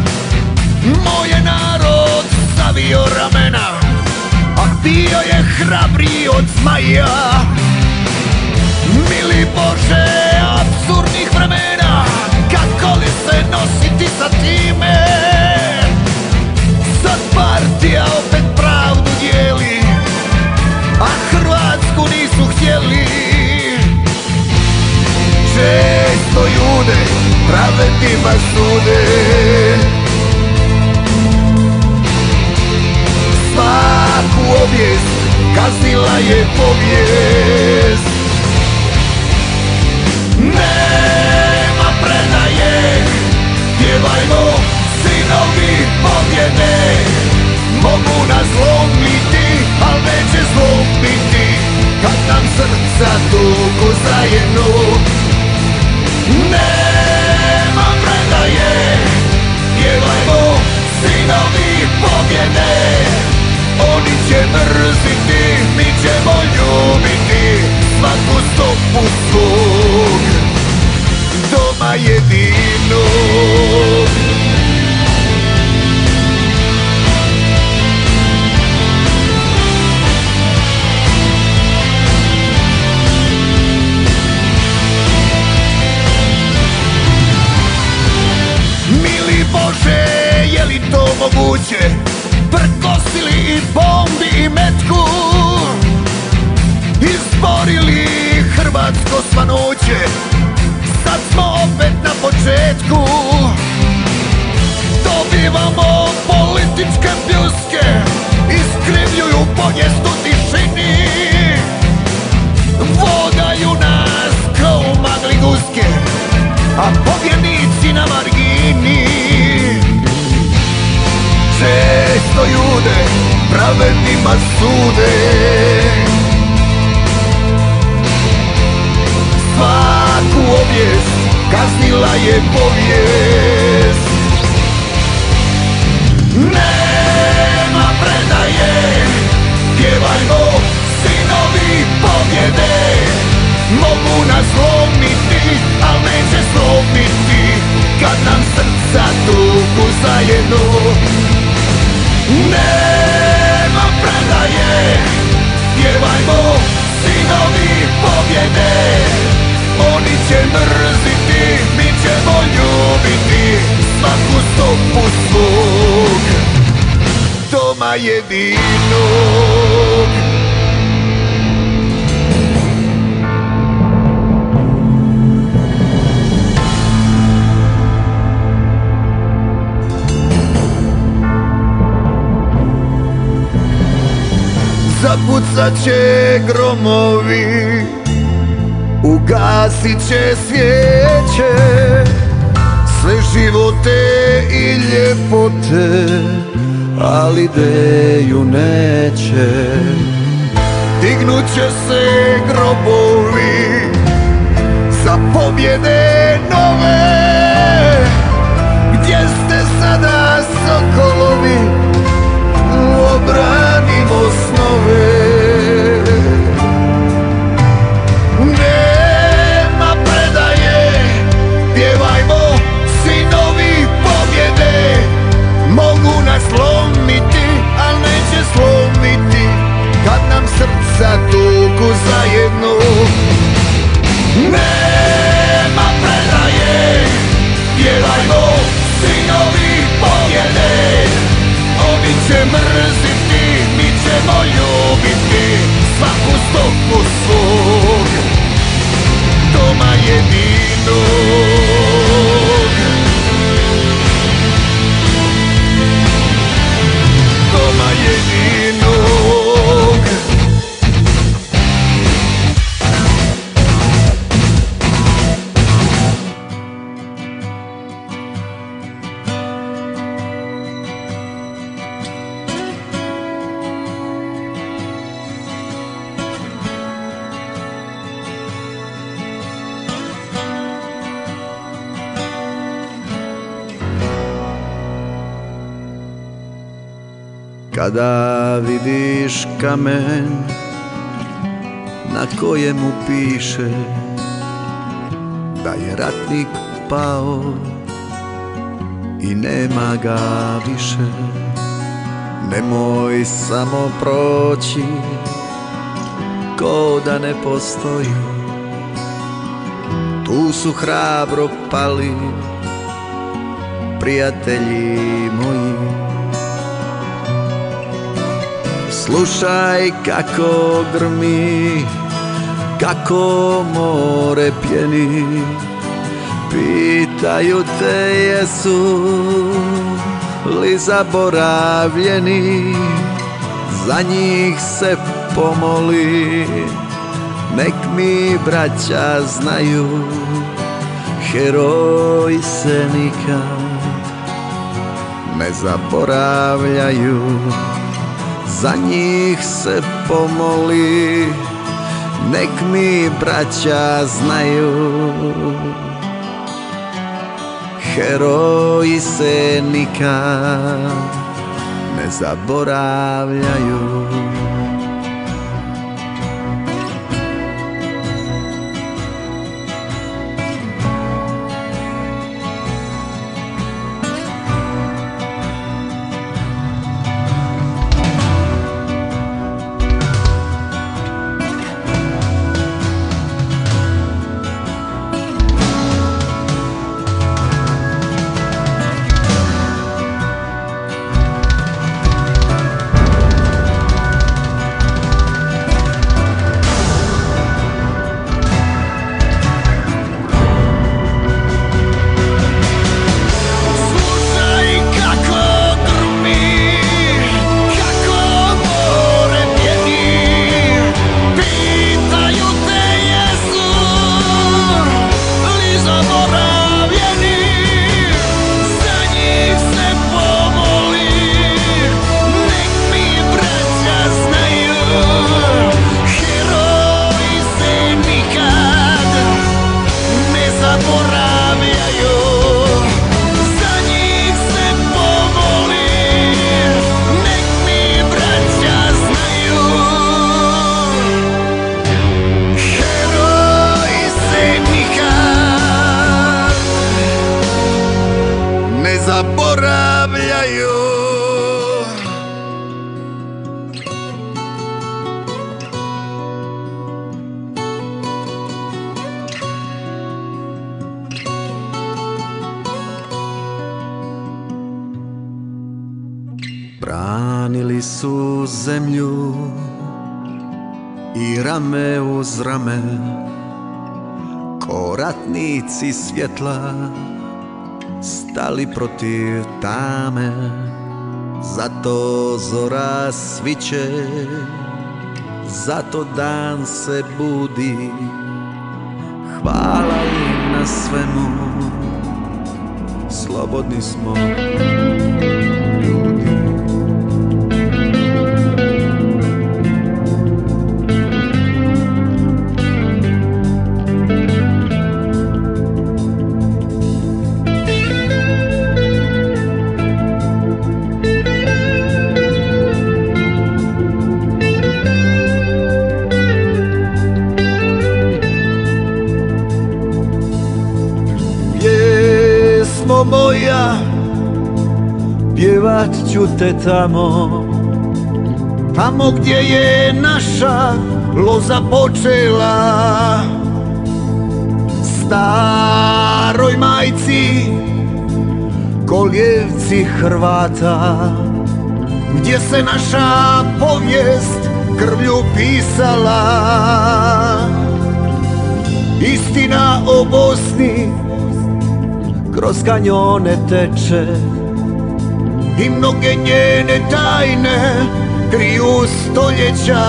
Moj je narod stavio ramena, a bio je hrabriji od zmaja. Mili Bože, apsurdnih vremena, kako li se nositi sa time? Sad partija opet pravdu dijeli, a Hrvatsku nisu htjeli. Često ljude pravednima sude, svaku obijest kaznila je povijest. Nema predaje, pjevajmo sinovi pobjede. Mogu nas lomiti, al neće zlomiti, kad nam srca tuku zajedno. Nema predaje, pjevajmo sinovi pobjede. Oni će mrziti, mi ćemo ljubiti svaku stopu svog doma jedinog. Mili Bože, je li to moguće? Prkosili i bombi i metku, svanuće, sad smo opet na početku. Dobivamo političke pljuske, iskrivljuju povijest u tišini. Vodaju nas kao u magli guske, a pobjednici na margini. Često ljude pravednima sude, svaku obijest kaznila je povijest. Nema predaje, pjevajmo sinovi pobjede. Mogu nas slomiti, al neće slomiti kad nam srca tuku zajedno. Nema predaje, pjevajmo sinovi pobjede. Oni će mrziti, mi ćemo ljubiti svaku stopu svog doma jedinog. Zapucat će gromovi, ugasit će svijeće, sve živote i ljepote, ali ideju neće. Dignut će se grobovi za pobjede nove. Gdje ste sada sokolovi, obranimo snove. Nema predaje, pjevajmo sinovi pobjede. Mogu nas slomiti, al neće slomiti kad nam srca tuku zajedno. Nema predaje, pjevajmo sinovi pobjede. Oni će mrziti, mi ćemo ljubiti svaku stopu svog doma jedinog. Doma jedinog. Kada vidiš kamen na kojemu piše da je ratnik pao i nema ga više, nemoj samo proći ko da ne postoji. Tu su hrabro pali prijatelji moji. Slušaj kako grmi, kako more pjeni. Pitaju te jesu li zaboravljeni. Za njih se pomoli, nek mi braća znaju. Heroji se nikad ne zaboravljaju. Za njih se pomoli, nek mi braća znaju. Heroji se nikad ne zaboravljaju. su zemlju i rame uz rame, ko ratnici svjetla stali protiv tame. Zato zora sviće, zato dan se budi. Hvala im na svemu, slobodni smo ljudi. Pjesmo moja, pjevat ću te tamo, tamo gdje je naša loza počela. Staroj majci, kolijevci Hrvata, gdje se naša povijest krvlju pisala. Istina o Bosni kroz kanjone teče i mnoge njene tajne kriju stoljeća.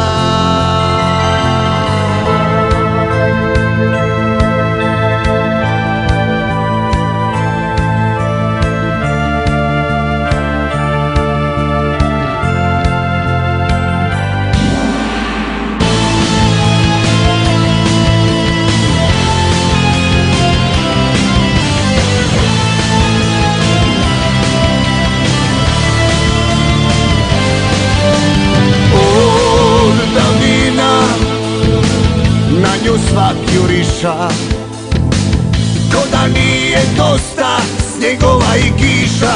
Svak juriša, ko da nije dosta snjegova i kiša.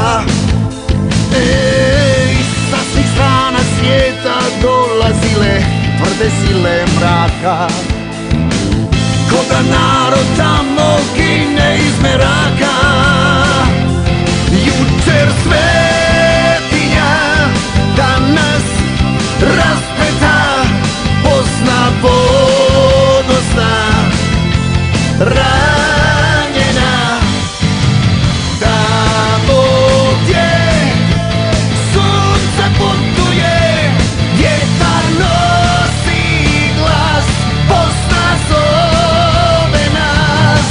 Sa svih strana svijeta dolazile tvrde sile mraka, ko da narod tamo gine iz meraka. Jučer svetinja, danas raspeta Bosna ponosna, ranjena. Tamo gdje sunce putuje, vjetar nosi glas, Bosna zove nas.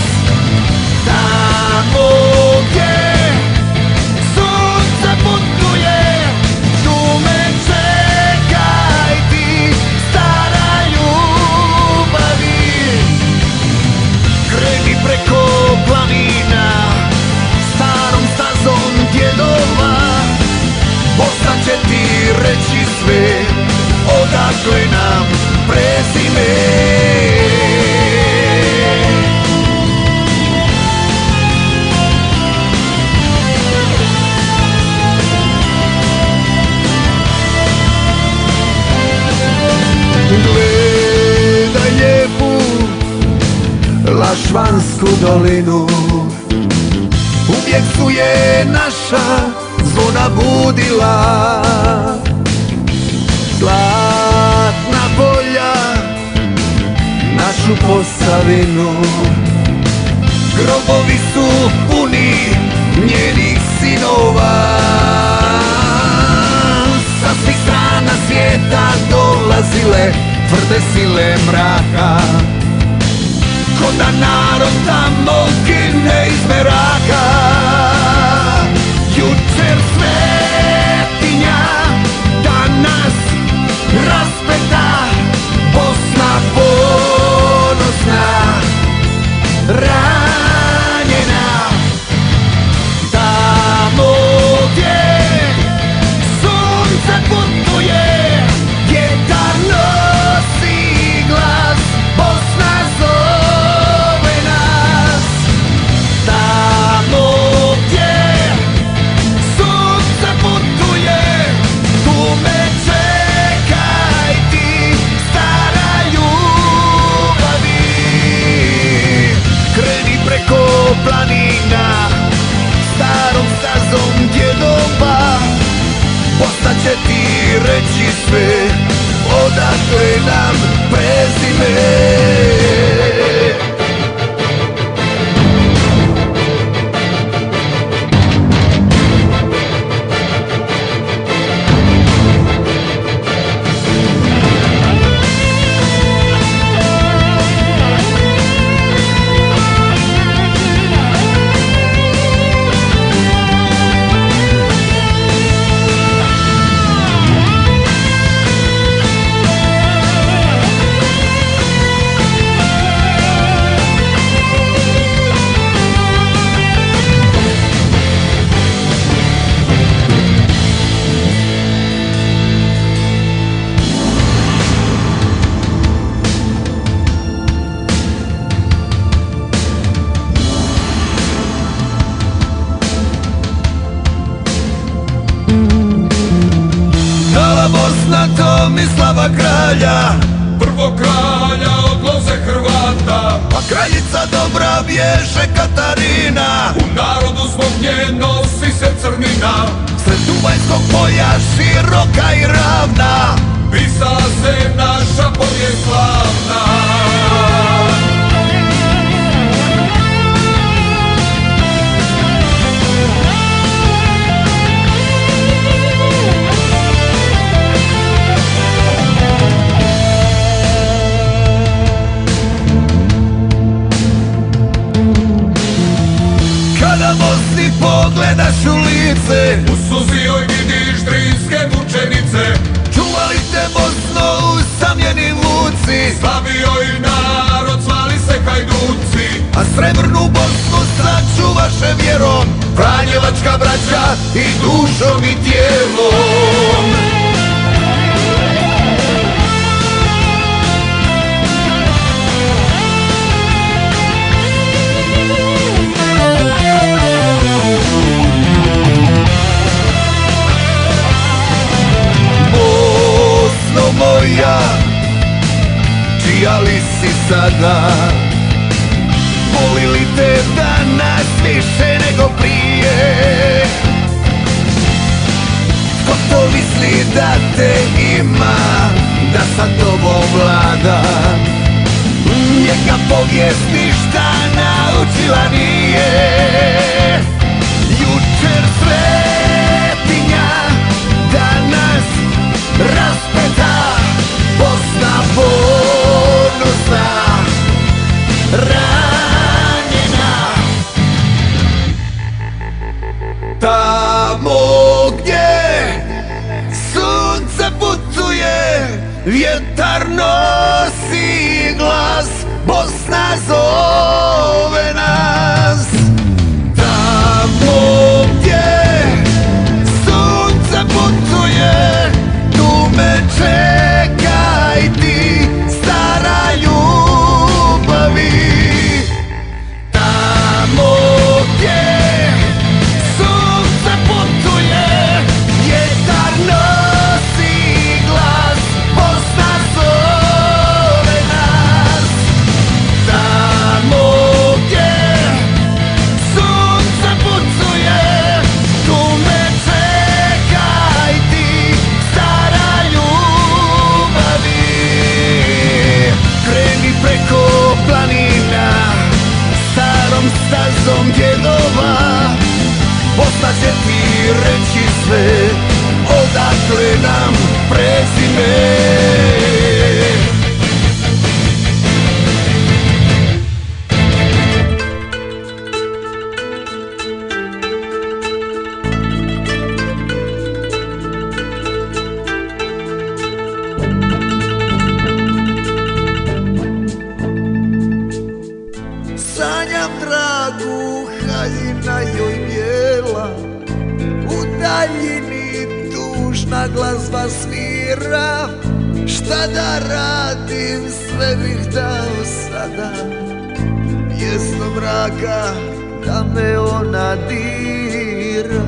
Tamo gdje sunce putuje, tu me čekaj ti, stara ljubavi. Kreni preko planina, starom stazom djedova, Bosna će ti reći sve, odakle nam prezime. Gledaj lijepu Lašvansku dolinu, uvijek su je naša zvona budila. Zlatna polja, našu Posavinu, grobovi su puni njenih sinova. Sa svih strana svijeta dolazile tvrde sile mraka, ko da narod tamo gine iz meraka. Jučer svetinja, danas raspeta Bosna ponosna, ranjena. Tamo gdje sunce putuje, vjetar nosi glas, Bosna zove nas. Tamo reći sve, odakle nam prezime. Bosna Tomislava kralja, prvog kralja od loze Hrvata, a kraljica dobra bješe Katarina. u narodu zbog nje nosi se crnina. Sred Dubajskog polja široka i ravna, Pisala se naša povijest slavna. kada Bosni pogledaš u lice, U suzi joj vidiš drinske mučenice, čuvali te Bosno u samljenim vuci, slavio i narod, zvali se Hajduci. a srebrnu Bosnu sačuvaše vjerom franjevačka braća i dušom i tijelom. Bosno moja, čija li si sada? Voli li te danas više nego prije? Ko to misli da te ima, da sa tobom vlada? Njega povijest ništa naučila nije. Jučer svetinja, danas raspeta, Bosna ponosna, ranjena. Tamo gdje sunce putuje, vjetar nosi glas, Bosna zove nas. Tamo gdje sunce putuje, tu me čekaj ti, stara ljubavi. Tamo gdje sunce putuje, vjetar nosi glas, Bosna zove nas. Tamo gdje sunce putuje, tu me čekaj ti, stara ljubavi. Kreni preko planina, starom stazom djedova, Bosna će ti reći sve, odakle nam prezime. Sanjam dragu, haljina joj bijela, u daljini tužna glazba svira. Šta da radim, sve bih dao sada, mjesto mraka da me ona dira.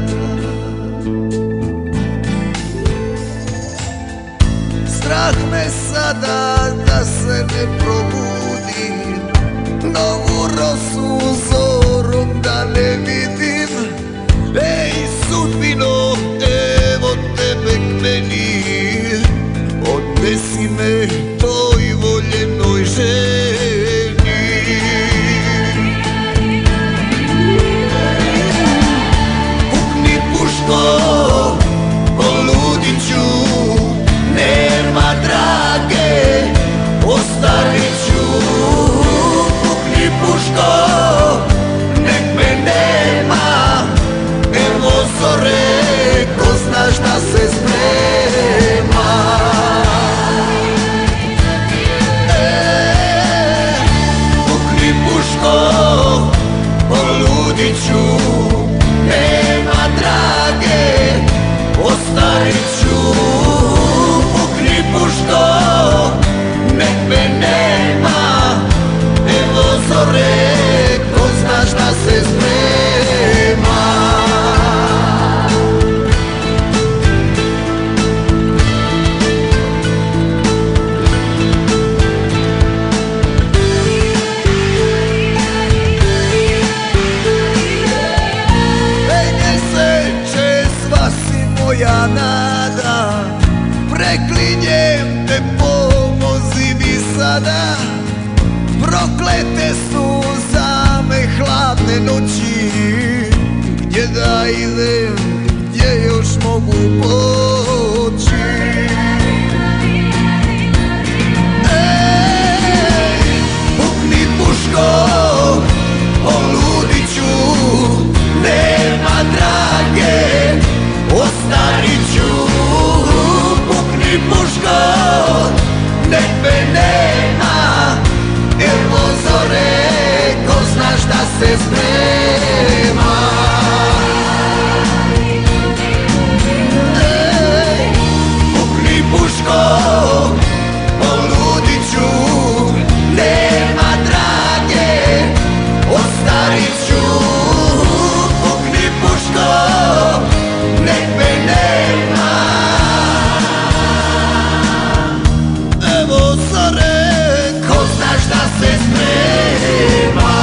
Strah me sada da se ne probudim, novu rosu zorom da ne vidim. Ej sudbino, evo tebe k meni me toj voljenoj ženi. Pukni puško, poludit ću, nema drage, ostarit ću. Pukni puško, nek me nema, evo zore, ko zna šta se sprema. Pukni puško, poludit ću, nema drage, ostarit ću. Pukni puško, nek me nema, evo zore, ko zna šta se sprema. Penje se česva si moja nada, preklinjem te, pomozi mi sada. Proklete su za me hladne noći, gdje da idem, gdje još mogu poći. Pukni puško, poludit ću, nema drage, ostarit ću. Pukni puško, nek me nema, evo zore, ko zna šta se sprema. Pukni puško, poludit ću, nema drage, ostarit ću. Pukni puško, nek me nema, evo zore, ko zna šta se sprema.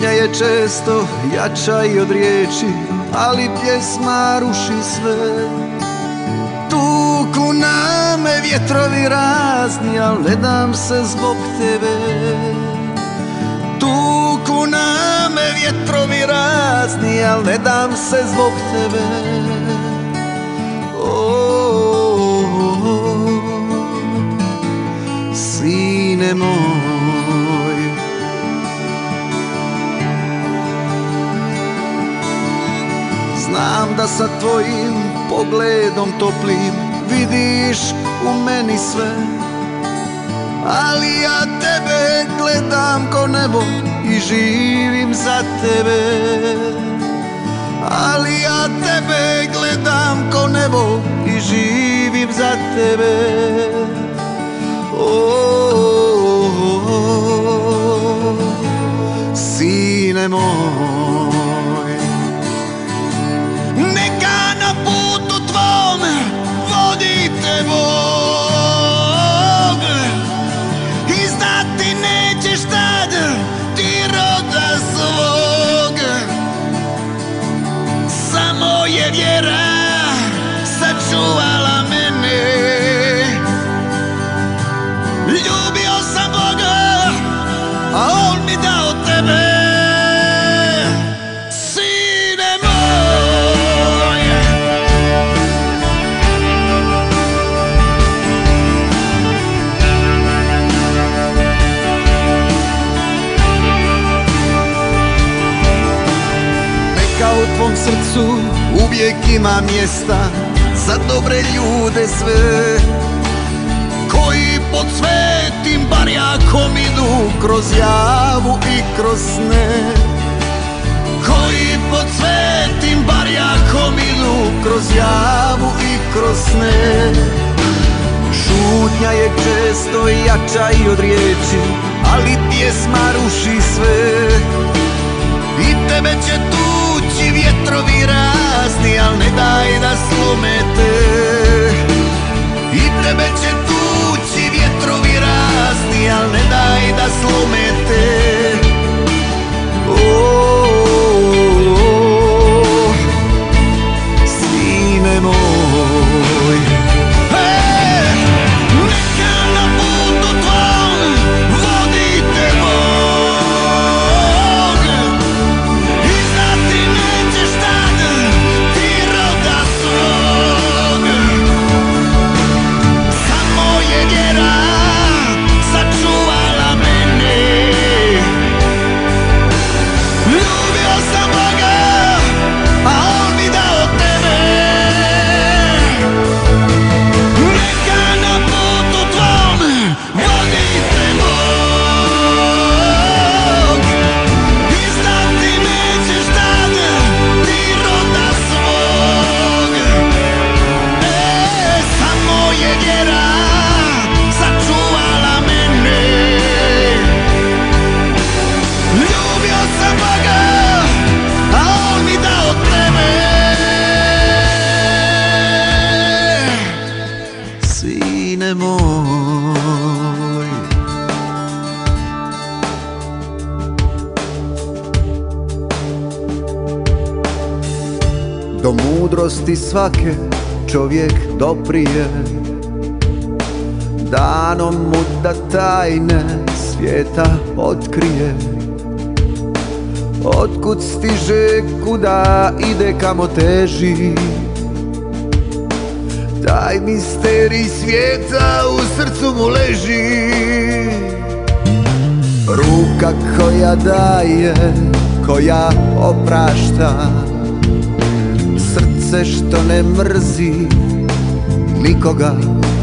Šutnja je često jača i od riječi, ali pjesma ruši sve. Tuku na me vjetrovi razni, al ne dam se zbog tebe. Tuku na me vjetrovi razni, al ne dam se zbog tebe. Sine moj, znam da sa tvojim pogledom toplim vidiš u meni sve, ali ja tebe gledam ko nebo i živim za tebe. Ali ja tebe gledam ko nebo i živim za tebe. Sine moj, neka na putu tvom vodi te Bog i znati nećeš tad ti roda svog. Samo je vjera sačuvala mene. Ljubio sam Boga, a on mi dao tebe. Sine moj, neka u tvom srcu uvijek ima mjesta za dobre ljude sve, koji pod svetim barjakom idu kroz javu i kroz sne. Koji pod svetim barjakom idu kroz javu i kroz sne. Šutnja je često jača i od riječi, ali pjesma ruši sve. I tebe će tući vjetrovi razni, al ne daj da slome te. I tebe će tući vjetrovi razni, al ne daj da slome te. Sine moj, neka na putu tvom vodi te Bog i znati nećeš tad ti roda svog. Samo je vjera sačuvala mene. Ljubio sam Boga, a on mi dao tebe. Neka na putu tvom vodi te Bog i znati nećeš tad ti roda svog. Samo je vjera sačuvala mene. Ljubio sam Boga, a on mi dao tebe. Sine moj, do mudrosti svake čovjek doprije, danom mu da tajne svijeta otkrije. Otkud stiže, kuda ide, kamo teži, taj misterij svijeta u srcu mu leži. Ruka koja daje, koja oprašta, srce što ne mrzi nikoga.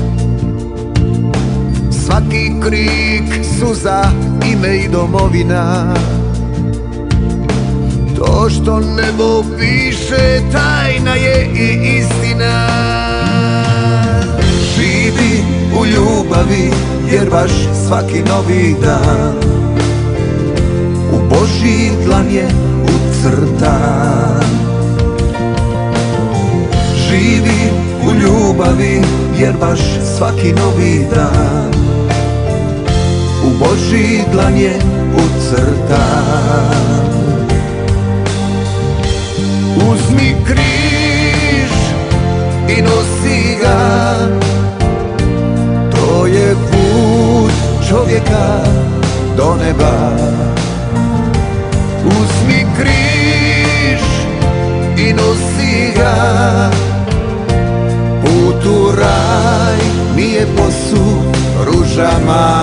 Svaki krik, suza, ime i domovina. To što nebo piše tajna je i istina. Živi u ljubavi jer baš svaki novi dan u Božji dlan je ucrtan. Živi u ljubavi jer baš svaki novi dan u Božji Božji dlan je ucrtan. Uzmi križ i nosi ga, to je put čovjeka do neba. Uzmi križ i nosi ga, put u raj nije posut ružama.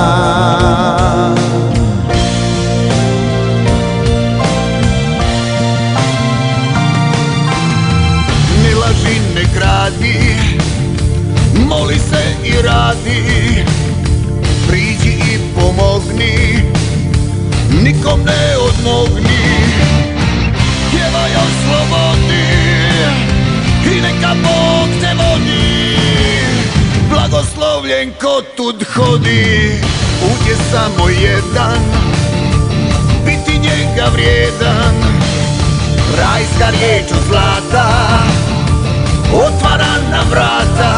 Ne laži, ne kradi, moli se i radi, priđi i pomogni, nikom ne odmogni, pjevaj o slobodi i neka Bog te vodi. Blagoslovljen ko tud hodi, put je samo jedan, biti njega vrijedan. Rajska riječ od zlata otvara nam vrata.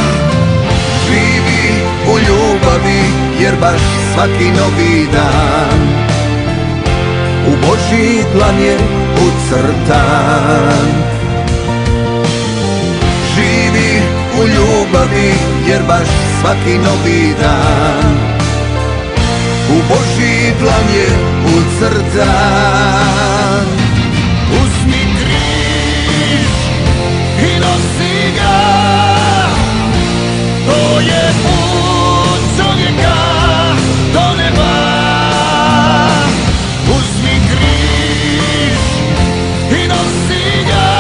Živi u ljubavi jer baš svaki novi dan u Božji dlan je ucrtan. Živi u ljubavi jer baš svaki novi dan u Božji dlan je ucrtan. Uzmi križ i nosi ga, to je put čovjeka do neba. Uzmi križ i nosi ga,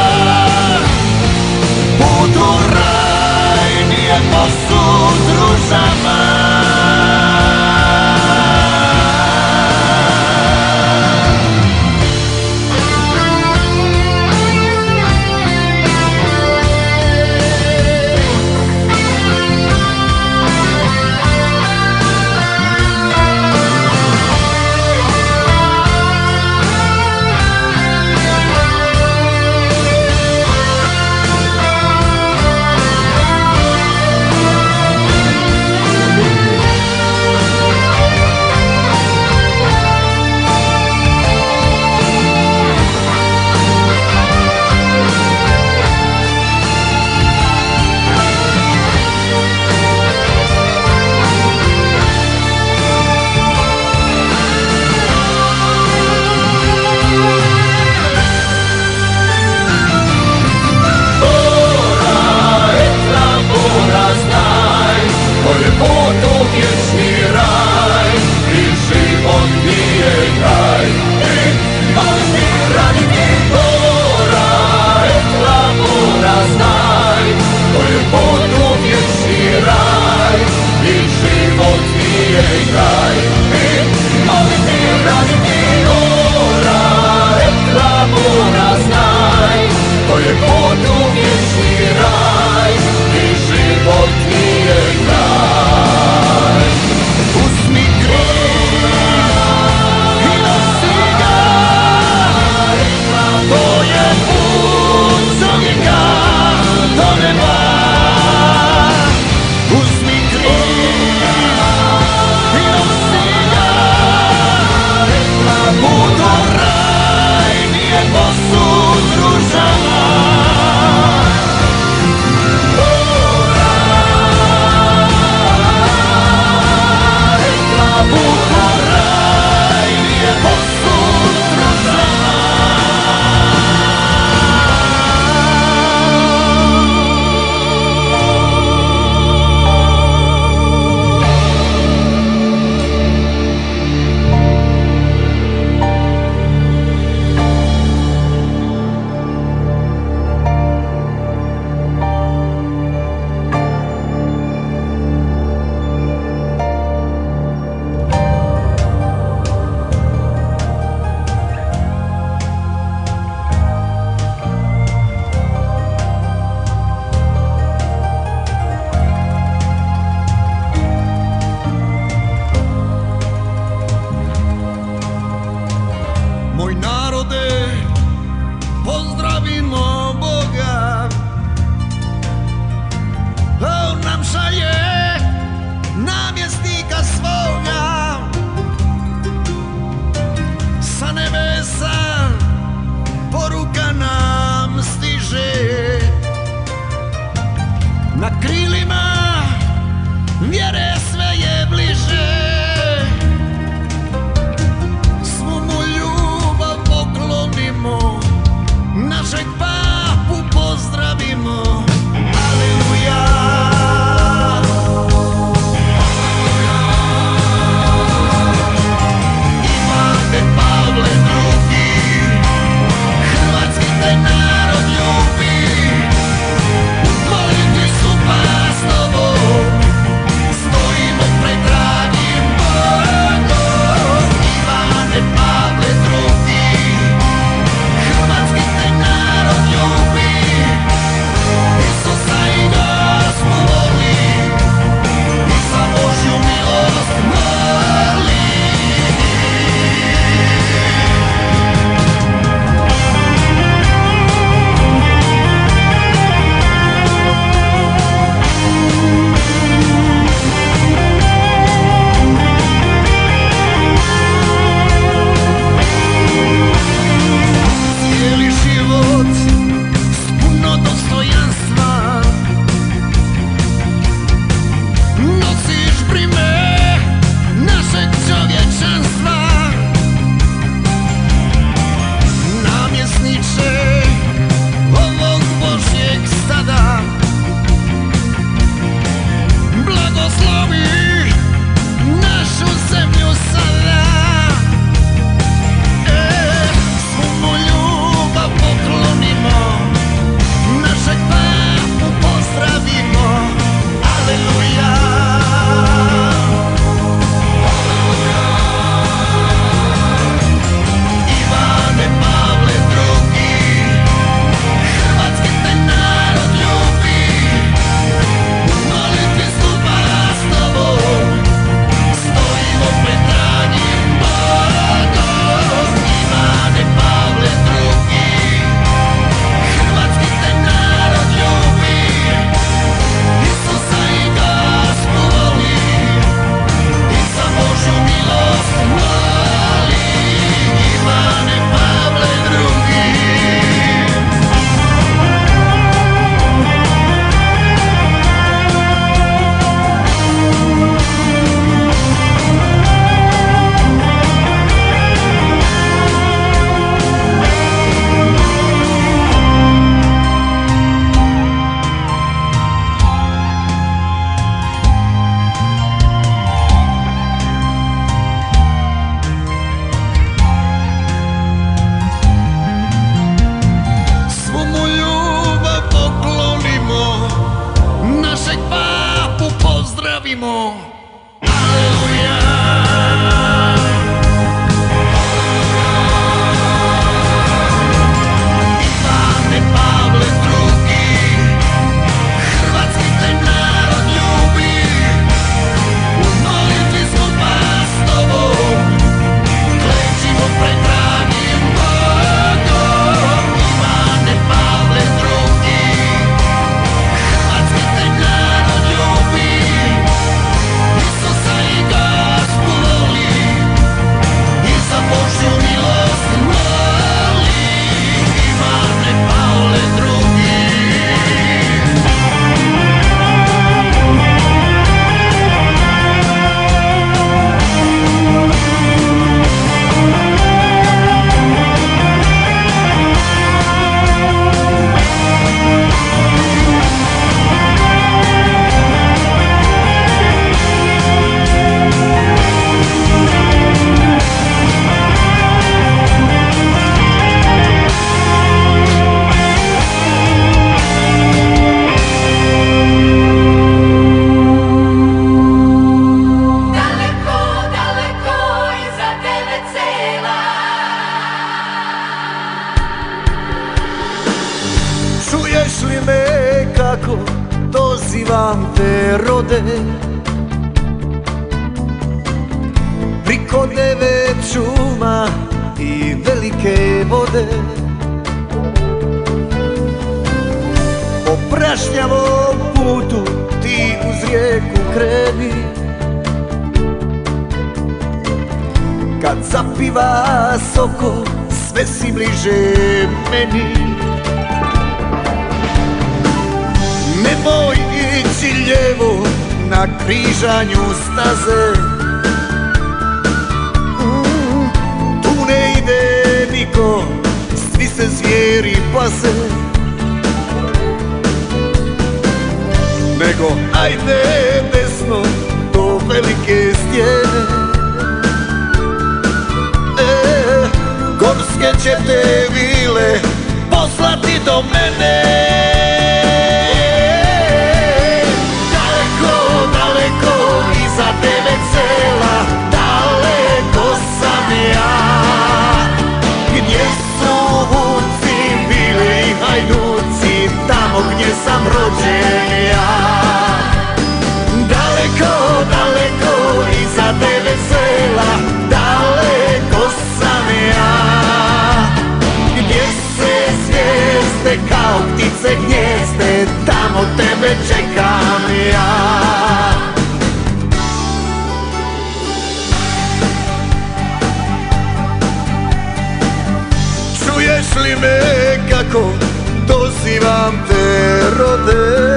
put u raj nije posut ružama. dozivam te rode, priko 9 šuma i velike vode. Po prašnjavom putu ti uz rijeku kreni, kad zapiva soko sve si bliže meni. Nemoj ići lijevo na križanju staze, tu ne ide niko, svi se zvijeri pase. Nego ajde desno do velike stijene, gorske će te vile poslati do mene. Daleko, daleko iza 9 sela, daleko sam ja, gdje su vuci, vile i hajduci, tamo gdje sam rođen ja. Daleko, daleko iza 9 sela, daleko sam ja, gdje se zvijezde kao ptice gnjezde, tamo tebe čekam ja. Čuješ li me kako dozivam te rode,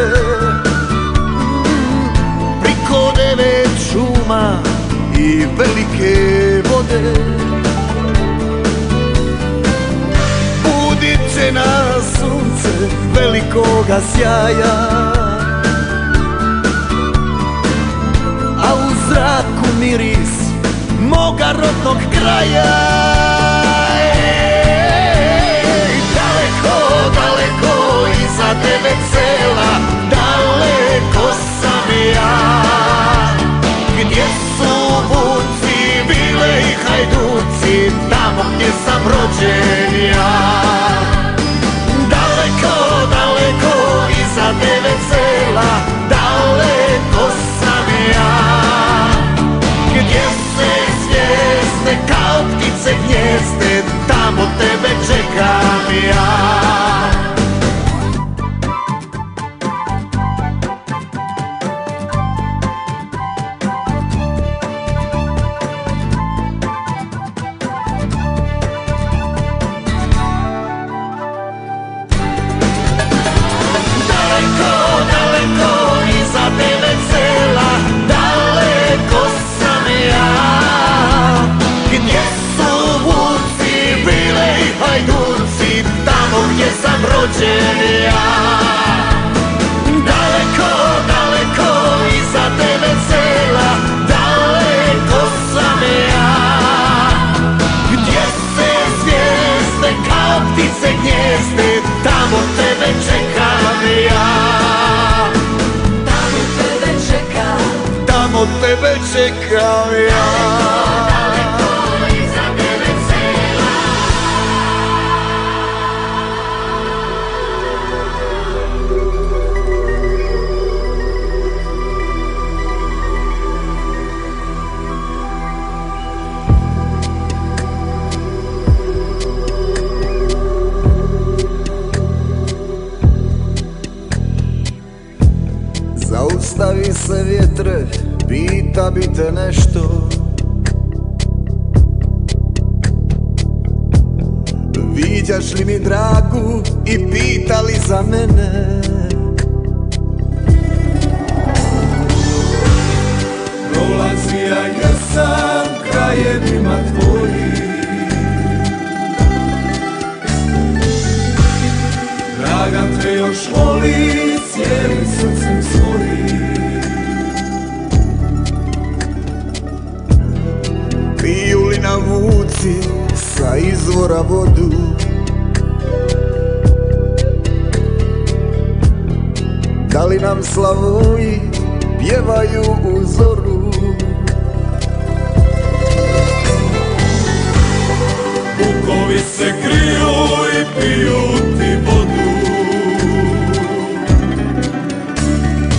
priko 9 šuma i velike vode. Budit će nas sunce velikoga sjaja, a u zraku miris moga rodnog kraja. Daleko, daleko iza 9 sela, daleko sam ja, gdje su vuci, vile i hajduci, tamo gdje sam rođen ja. Daleko, daleko iza 9 sela, daleko sam ja, gdje se zvijezde kao ptice gnjezde, tamo tebe čekam ja. Rođen ja. Daleko, daleko iza 9 sela, daleko sam ja, gdje se zvijezde kao ptice gnjezde, tamo tebe čekam ja. Tamo tebe čekam, tamo tebe čekam ja. Zaustavi se vjetre, pita bi te nešto. Viđaš li mi dragu i pita li za mene? Prolazija jesam krajevima tvojim, Dragan te još voli cijelim srcem svojim. Piju li nam vuci sa izvora vodu? Da li nam slavoji pjevaju u zoru? Vukovi se kriju i piju ti vodu,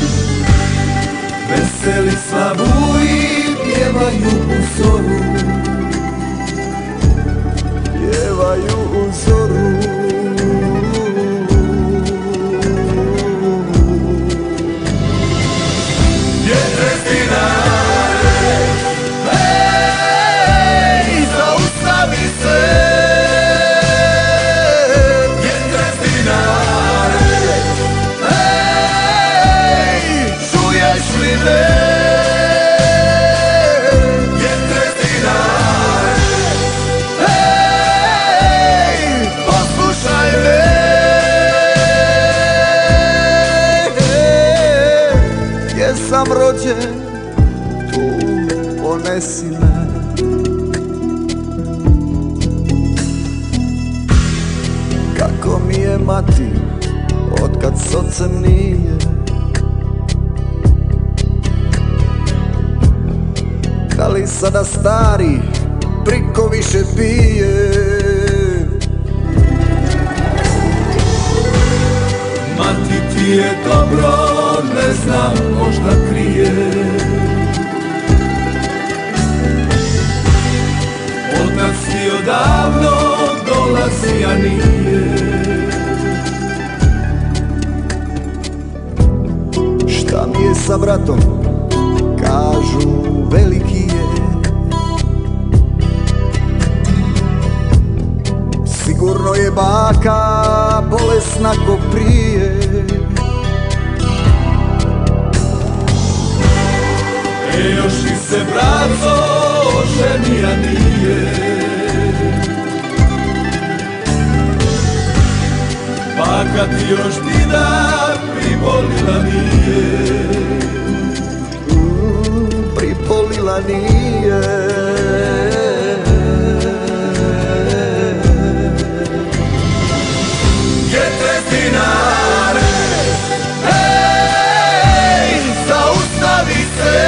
Kako mi je mati, otkad s ocem nije. Da li sada stari priko više pije? Mati ti je dobro, ne znam, možda krije. Otac ti odavno dolazi, a nije. Šta mi je sa bratom? Kažu veliki je. Sigurno je baka bolesna ko prije. Još i se braco ženi, a nije. Baka ti još dida pribolila nije. Pribolila nije. Dinare, hej, zaustavi se.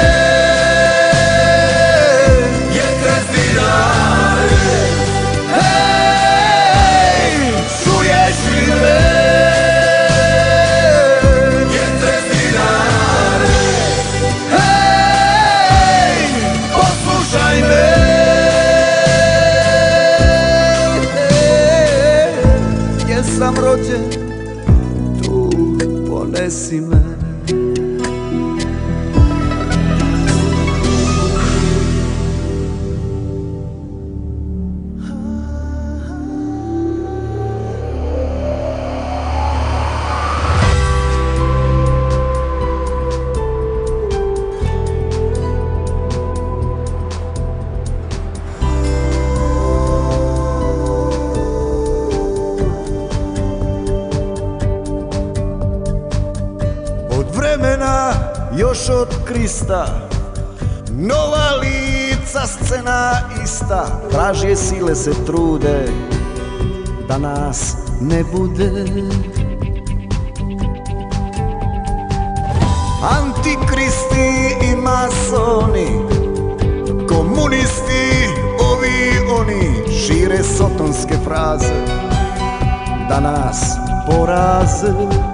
Jetres dinare, hej, čuješ li me? Jetres dinare, hej, poslušaj me. Gdje sam rođen, ponesi me. Vremena još od Krista, nova lica, scena ista. Vražje sile se trude da nas ne bude. Antikristi i masoni, komunisti, ovi oni, šire sotonske fraze da nas poraze.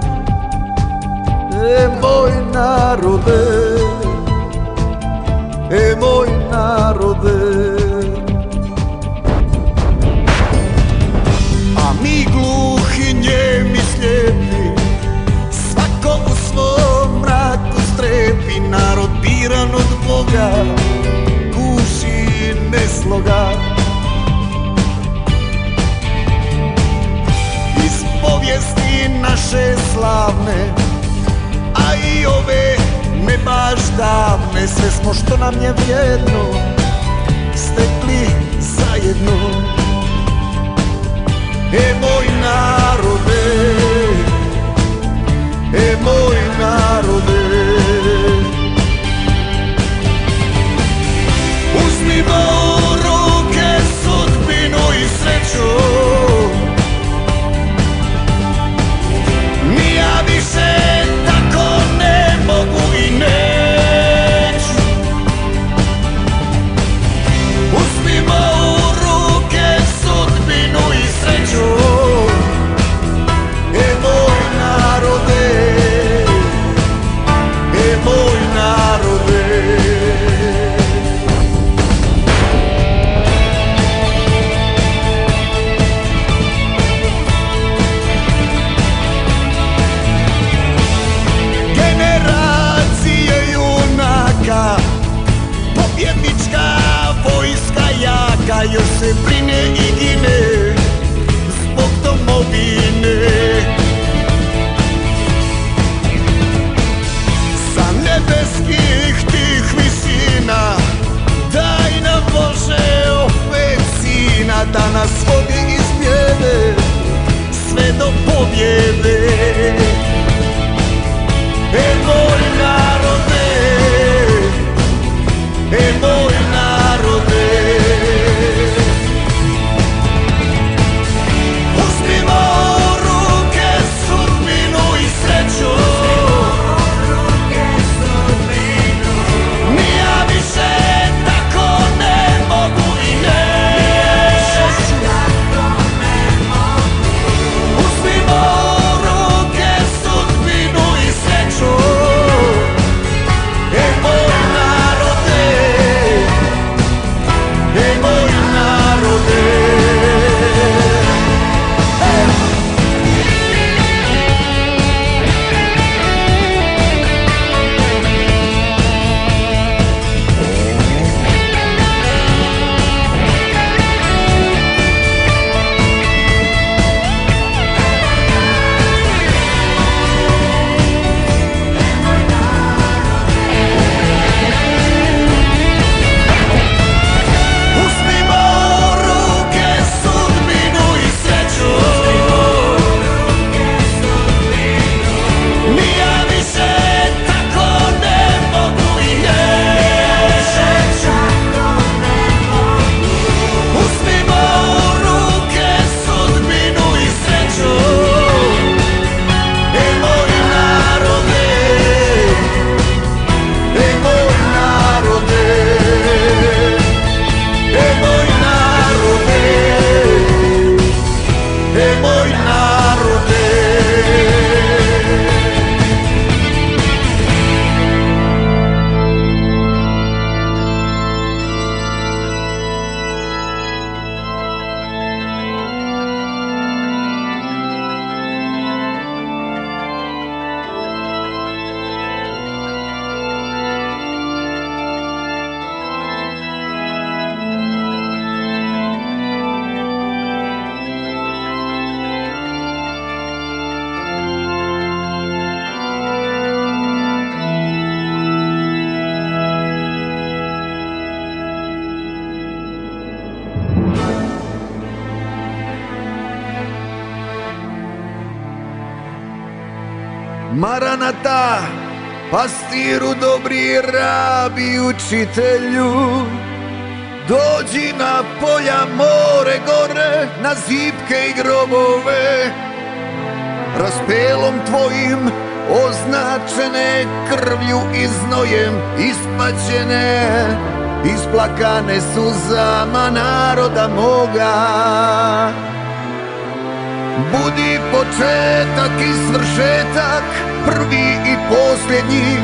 Moj narode, moj narode. A mi gluhi, njemi, slijepi, svako u svom mraku strepi. Narod biran od Boga, guši nesloga. Iz povijesti naše slavne, a i ove ne baš davne, sve smo što nam je vrijedno stekli zajedno. Moj narode, moj narode. Uzmimo u ruke sudbinu i sreću. Ni ja više mogu i neću. Uzmimo u ruke sudbinu i sreću. Moj narode, moj narode. Pobjednička vojska jaka još se brine i gine zbog domovine. Sa nebeskih tih visina daj nam Bože opet sina, da nas vodi iz bijede sve do pobjede. Moj narode, moj narode. Maranata, pastiru dobri, rabi učitelju, dođi na polja, more, gore, na zipke i grobove, raspelom tvojim označene, krvlju i znojem ispaćene, isplakane suzama naroda moga. Budi početak i svršetak, prvi i posljednji,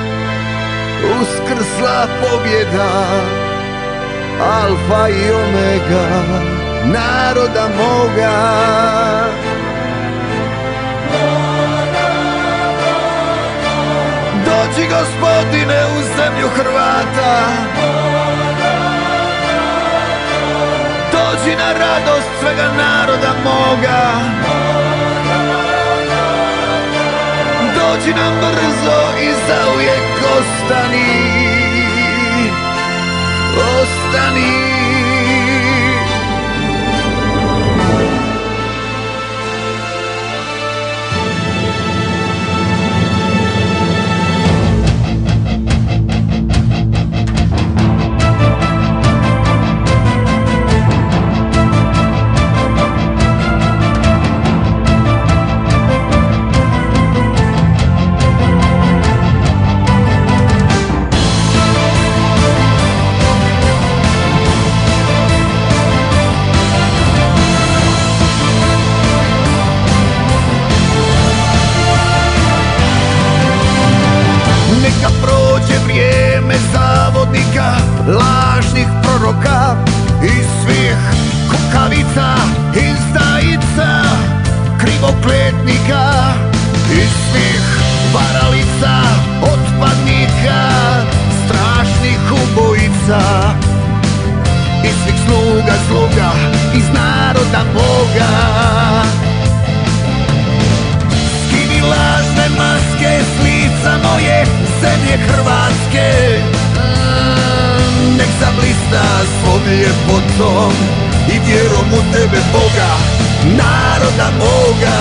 uskrsla pobjeda, alfa i omega naroda moga. Dođi Gospodine u zemlju Hrvata, dođi na radost svega naroda moga, dođi nam brzo i zauvijek ostani, ostani. Neka prođe vrijeme zavodnika, lažnih proroka i svih kukavica, izdajica, krivokletnika i svih varalica, otpadnika, strašnih ubojica i svih sluga zloga iz naroda moga. Skini lažne maske s lica moje zemlje Hrvatske, nek zablista svom ljepotom i vjerom u tebe Boga, naroda moga.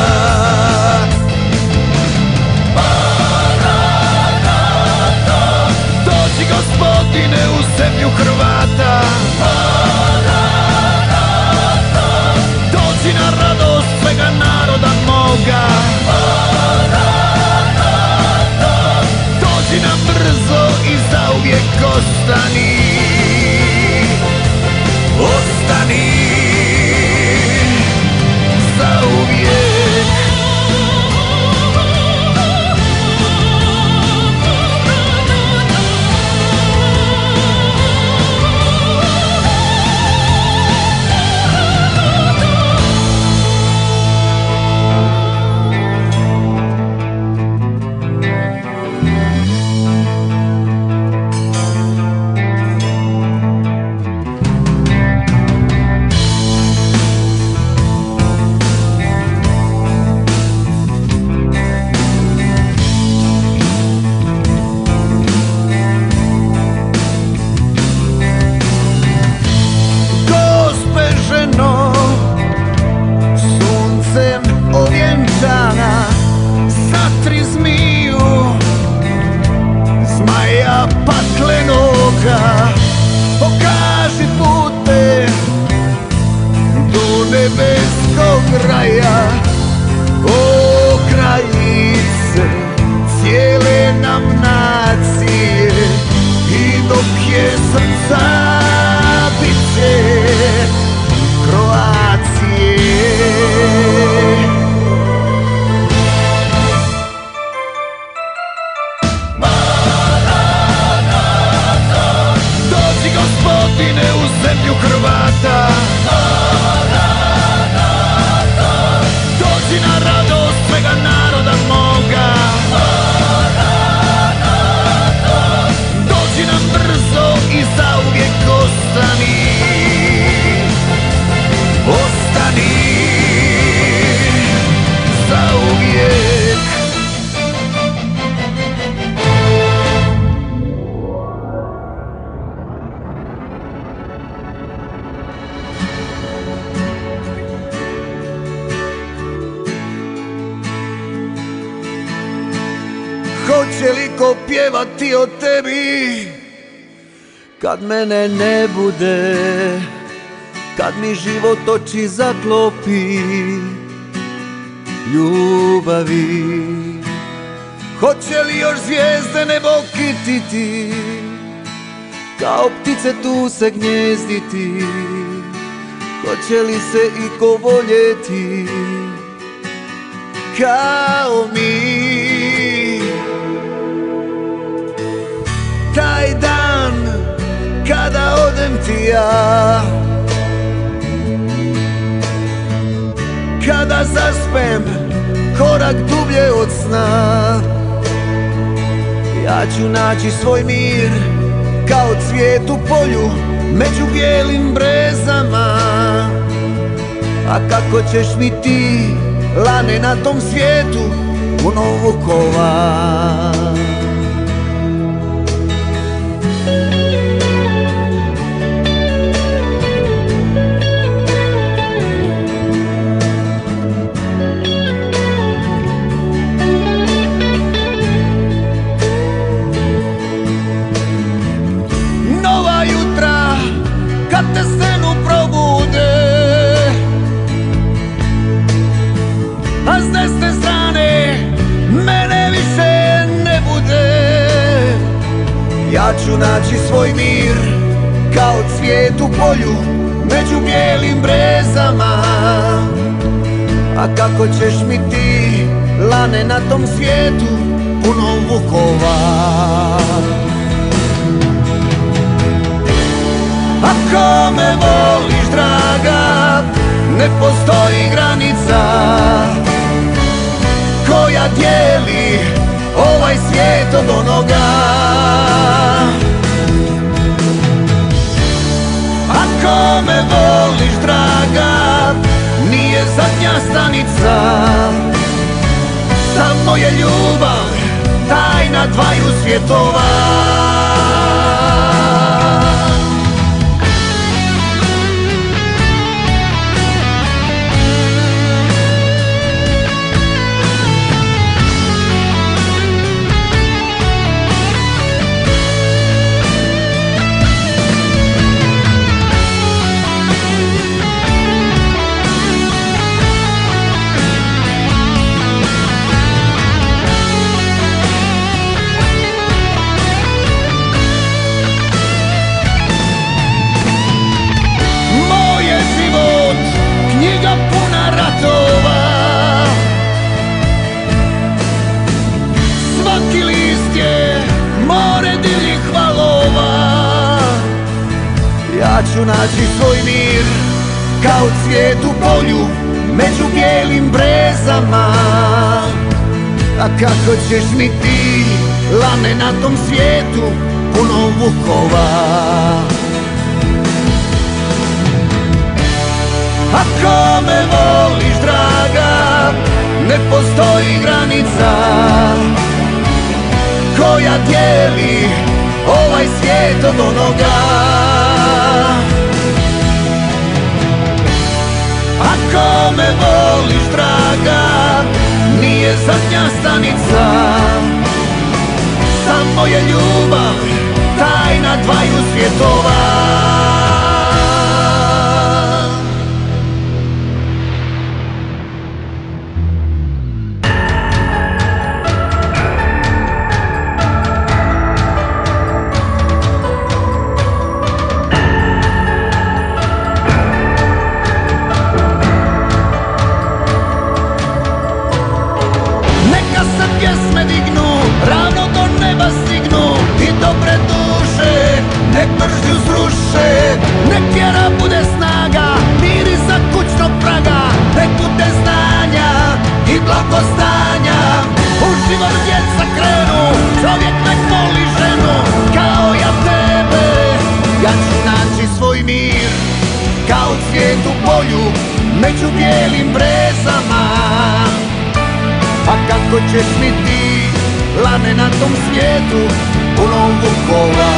Maranata, dođi Gospodine u zemlju Hrvata, Maranata, dođi na radost svega naroda moga, dođi nam brzo i zauvijek ostani, ostani, zauvijek. Suncem ovjenčana, satri zmiju, zmaja paklenoga, pokaži pute do nebeskog raja. O krajice cijele nam nacije, i dok je srca bit će Kroacije. Maranata, dođi Gospodine u zemlju Hrvata, Maranata, dođi na radost svega naroda moga, Maranata, dođi nam brzo i zauvijek ostani, ostani, zauvijek. Hoće li ko pjevati o tebi kad mene ne bude, kad mi život oči zaklopi ljubavi? Hoće li još zvijezde nebo kititi, kao ptice tu se gnjezditi? Hoće li se iko voljeti kao mi? Taj dan kada odem ti ja, kada zaspem korak dublje od sna, ja ću naći svoj mir kao cvijet u polju među bijelim brezama. A kako ćeš mi ti, lane, na tom svijetu puno vukova? Nova jutra kad te stenu probude, a s desne strane mene više ne bude. Ja ću naći svoj mir kao cvijet u polju među bijelim brezama. A kako ćeš mi ti, lane, na tom svijetu puno vukova? Ako me voliš, draga, ne postoji granica koja dijeli ovaj svijet od onoga. Ako me voliš, draga, nije zadnja stanica, samo je ljubav tajna dvaju svjetova. Svaki list je more divljih valova. Ja ću naći svoj mir kao cvijet u polju među bijelim brezama. A kako ćeš mi ti, lane, na tom svijetu puno vukova? Ako me voliš, draga, ne postoji granica koja dijeli ovaj svijet od onoga. Ako me voliš, draga, nije zadnja stanica, samo je ljubav tajna dvaju svjetova. Pjesme dignu, ravno do neba stignu i dobre duše nek mržnju sruše. Nek vjera bude snaga, mirisa kućnog praga, nek bude znanja i blagostanja. U život djeca krenu, čovjek nek voli ženu kao ja tebe. Ja ću naći svoj mir kao cvijet u polju među bijelim brezama. A kako ćeš mi ti, lane, na tom svijetu puno vukova?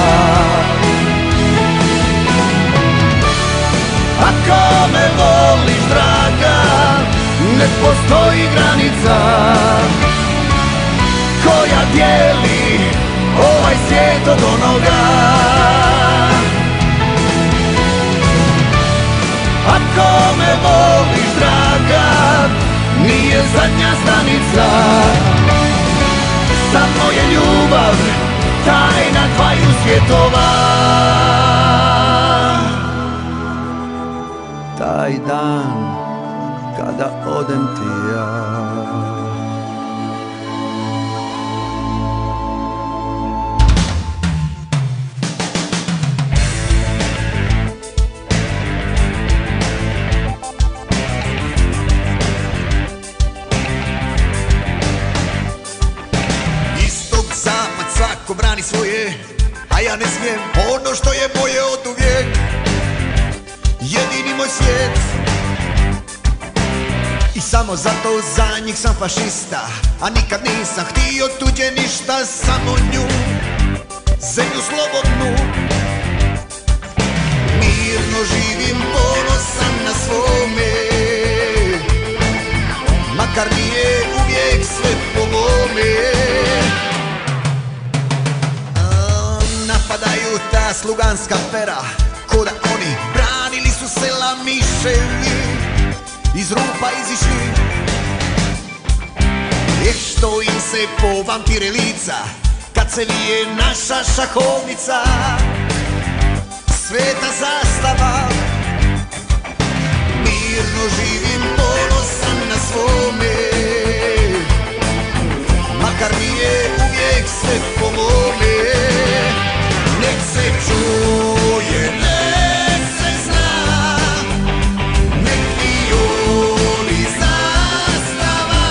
Ako me voliš, draga, ne postoji granica koja dijeli ovaj svijet od onoga. Ako me voliš, draga, nije zadnja stanica. Samo je ljubav tajna dvaju svjetova. Taj dan kada odem ti ja. Svako brani svoje, a ja ne smijem ono što je moje od uvijek. Jedini moj svijet. I samo zato za njih sam fašista, a nikad nisam htio tuđe ništa, samo nju, zemlju slobodnu. Mirno živim, ponosan na svome, makar nije uvijek sve po mome. Napadaju ta sluganska pera, ko da oni branili su sela miševi, iz rupa izišli. Što im se po vampire lica, kad se vije naša šahovnica, sveta zastava. Mirno živim, ponosan na svome, makar nije uvijek sve po mome. Nek se čuje, nek se zna, nek violi zastava,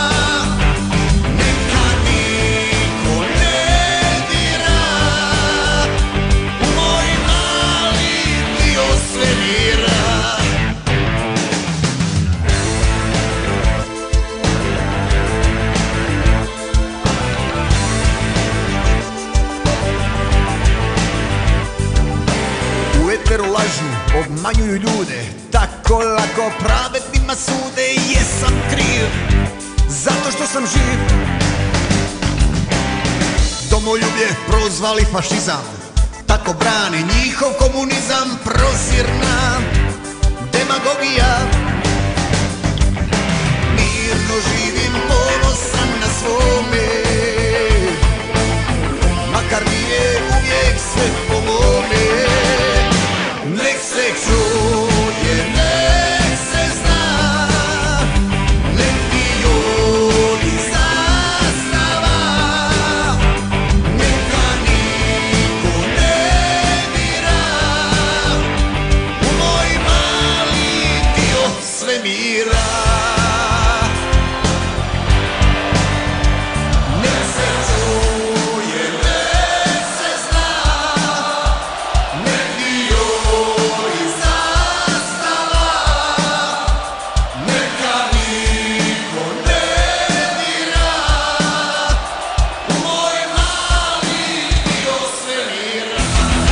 neka niko ne dira u moj mali dio svemira. Lažu, obmanjuju ljude, tako lako pravednima sude. Jesam kriv, zato što sam živ. Domoljublje prozvali fašizam, tako brane njihov komunizam. Prozirna demagogija. Mirno živim, ponosan na svome, makar nije uvijek sve po mome. Nek se čuje, nek se zna, nek violi zastava, neka niko ne dira u moj mali dio svemira. Nek se čuje, nek se zna, nek violi zastava, neka niko ne dira u moj mali dio svemira.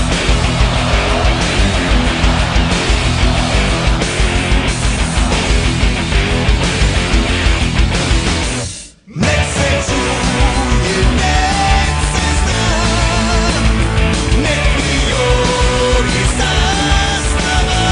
Nek se čuje, nek se zna, nek violi zastava,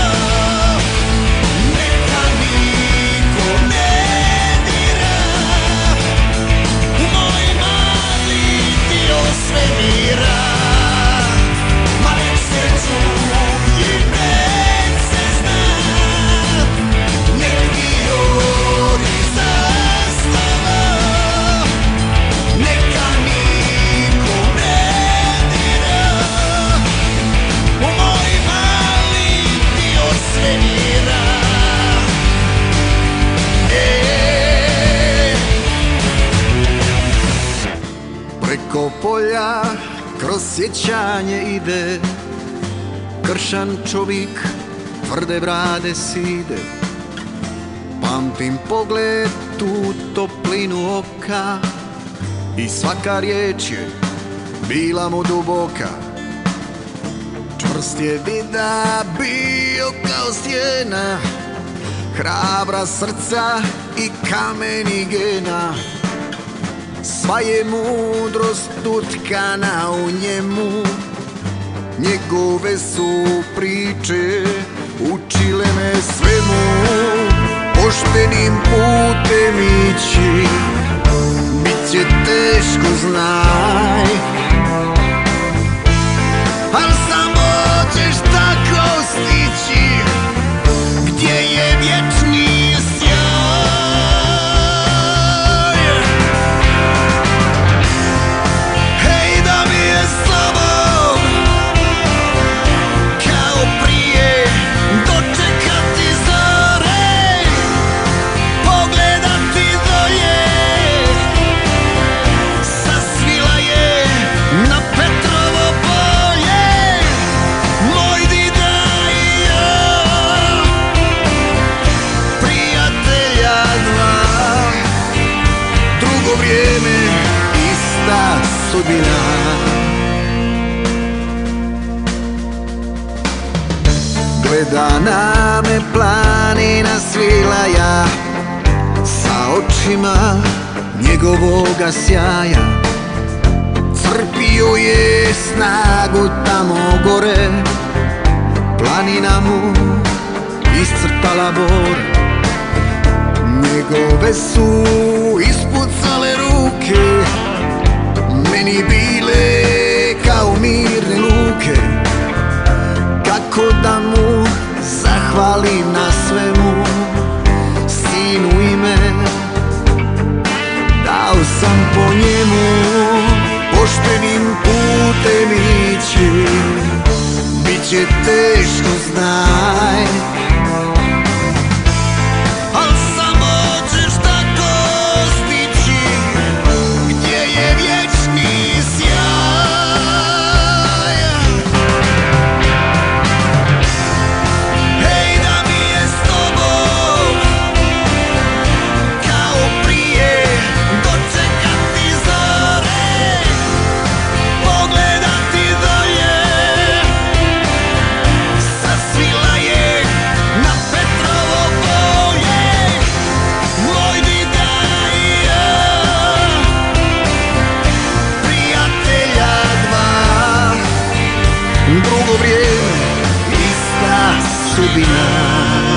neka niko ne dira u moj mali dio svemira. Ma nek se čuje, nek se zna, nek violi zastava, neka niko ne dira u moj mali dio svemira. Preko polja kroz sjećanje ide kršan čovjek, tvrde brade side. Pamtim pogled, tu toplinu oka, i svaka riječ je bila mu duboka. Čvrst je vida bio kao stijena, hrabra srca i kameni gena. Sva je mudrost utkana u njemu, njegove su priče učile me svemu. Poštenim putem ići, bit će teško, znaj, al samo ćeš tako stići gdje je vječni sjaj. Hej, da mi je s tobom kao prije, dočekati zore, pogledati dolje, sasvila je na Petrovo polje, moj dida i ja, prijatelja dva, drugo vrijeme, ista sudbina. Gleda na me planina Svilaja sa očima njegovoga sjaja. Crpio je snagu tamo gore, planina mu iscrtala bor. Njegove su ispucale ruke, meni bile kao mirne luke. Kako da mu zahvalim na svemu, sinu ime dao sam po njemu. Poštenim putem ići, bit će teško, znaj, al samo ćeš tako stići gdje je vječni sjaj. Hej, da mi je s tobom kao prije, dočekati zore, pogledati dolje, sasvila je na Petrovo polje, moj dida i ja, prijatelja dva, drugo vrijeme, ista sudbina.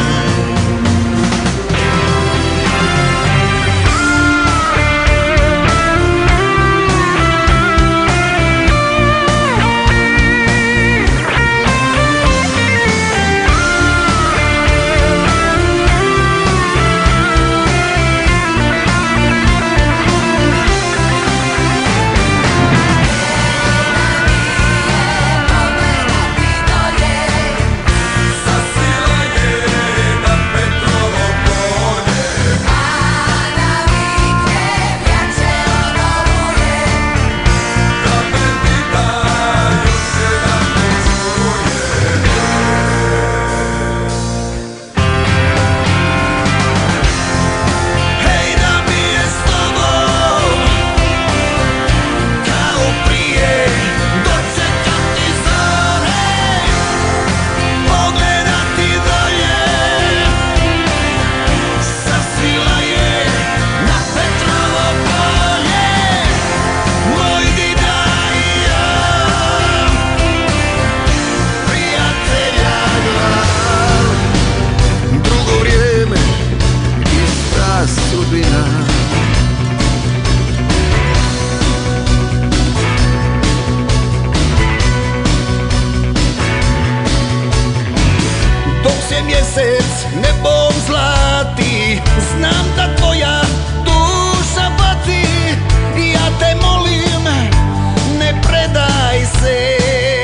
Dok se mjesec nebom zlati, znam da tvoja duša pati. Ja te molim, ne predaj se,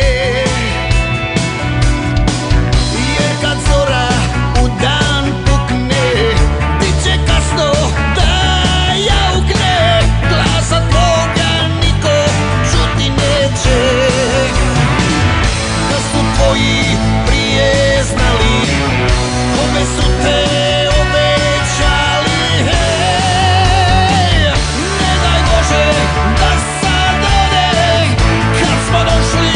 jer kad zora u dan pukne, bit će kasno da jaukne. Glasa tvoga niko čuti neće, da su tvoji prije znali kome su te obećali. Hej, ne daj Bože da sad ode, kad smo došli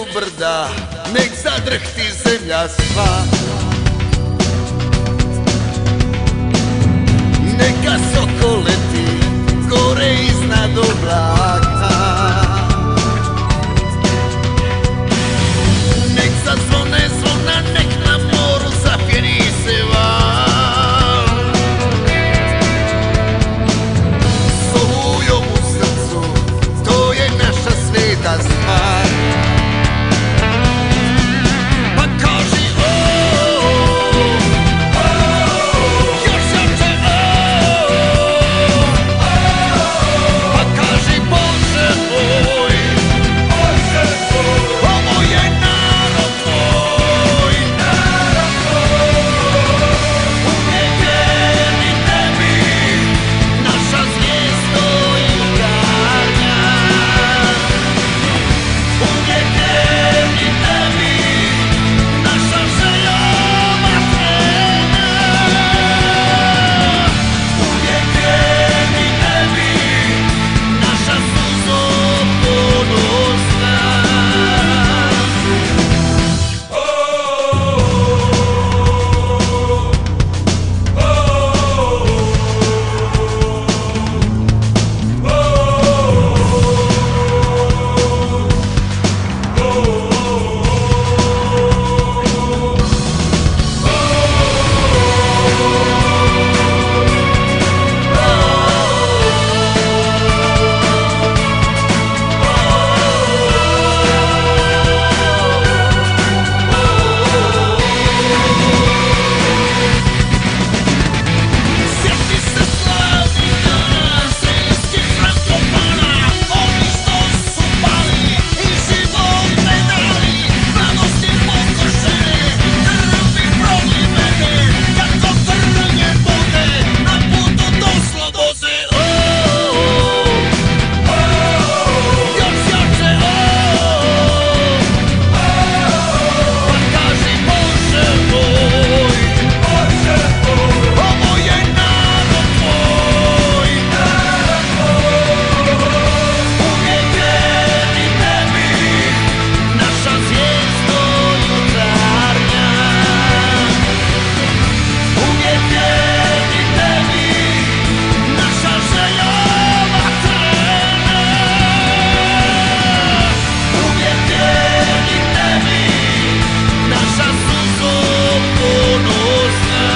brda, nek zadrhti zemlja sva. Neka soko leti gore iznad oblaka. Nek zazvone zvona, nek na moru zapjeni se val. S olujom u srcu, to je naša sveta stvar. Pa kaži još jače pa kaži Bože moj, ovo je narod tvoj. Uvijek je mi tebi naša zvijezdo jutarnja. Uvijek je mi tebi naša želja vatrena. Uvijek je mi tebi naša suzo ponosna. Sjeti se slavnih dana, seljskih Frankopana, oni što su pali i živote dali, radosti pokošene, krvi prolivene, kako trnje vode na putu do slobode. Još jače pa kaži Bože moj, ovo je narod tvoj. Uvijek je mi tebi naša zvijezdo jutarnja. Uvijek je mi tebi naša želja vatrena. Uvijek je mi tebi naša suzo ponosna.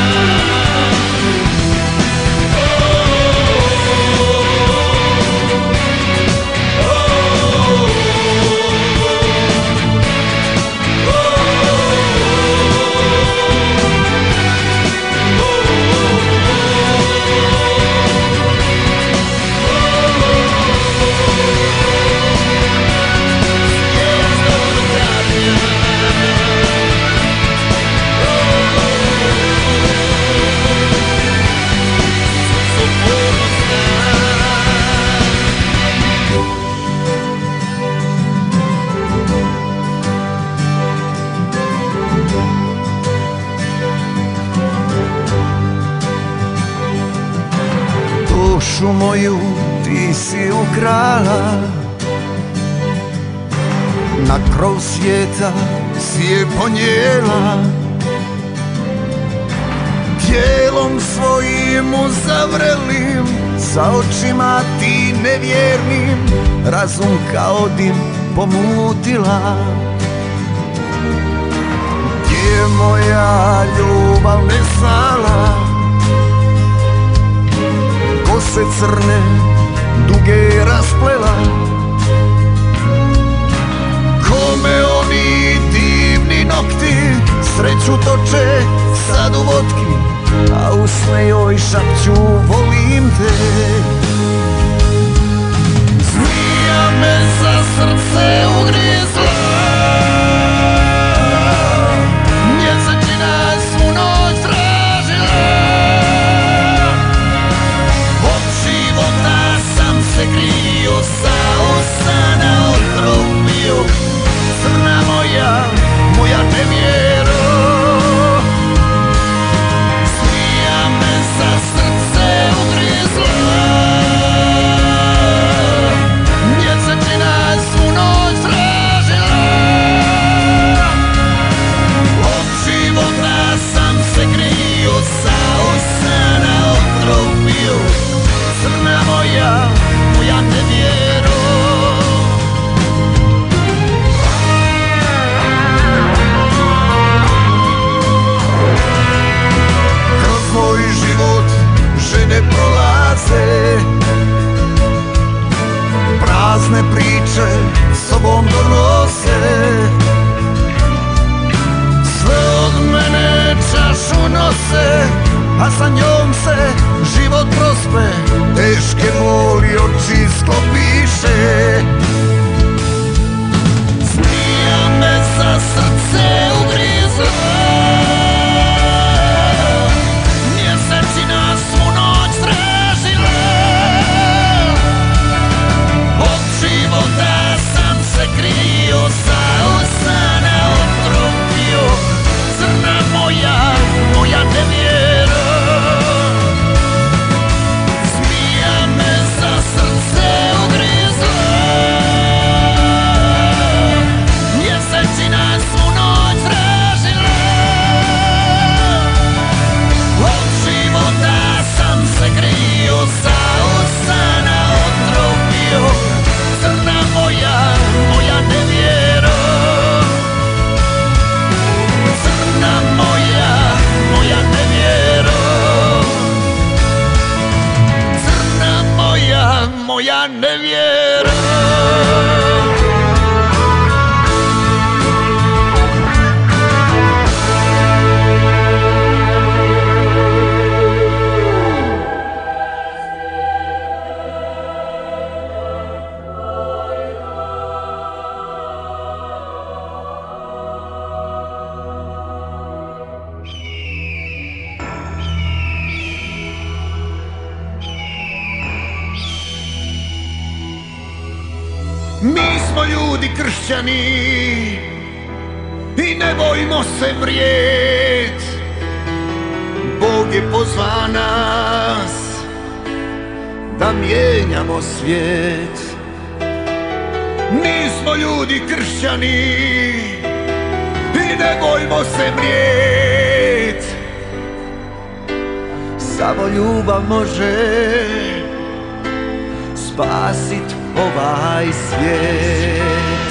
Dušu moju ti si ukrala, na krov svijeta si je ponijela. Tijelom svojim uzavrelim, sa očima ti nevjernim, razum kao dim pomutila. Gdje je moja ljubav nestala? Kose crne, duge rasplela. Kome oni divni nokti sreću toče sad u vodki, a usne joj šapću volim te. Zmija me za srce ugrizla, mjesečina svu noć tražila. Od života sam se krio, sa osana otrov bio. Crna moja, moja nevjero. Zmija me za srce ugrizla, ruke boli, oči sklopiše. Zmija me za srce ugrizla, mjesečina svu noć tražila. Od života sam se krio, sa osana otrupio. Crna moja, moja nevjera. Zmija me za srce ugrizla, mjesečina svu noć tražila. Od života sam se krio, sa osana otrupio. Crna moja, moja nevjera. Crna moja, moja nevjera. Crna moja, moja nevjera. Mi smo ljudi kršćani i ne bojmo se vrijet. Bog je pozva nas da mijenjamo svijet. Mi smo ljudi kršćani i ne bojmo se vrijet. Samo ljubav može spasit ovaj svijet.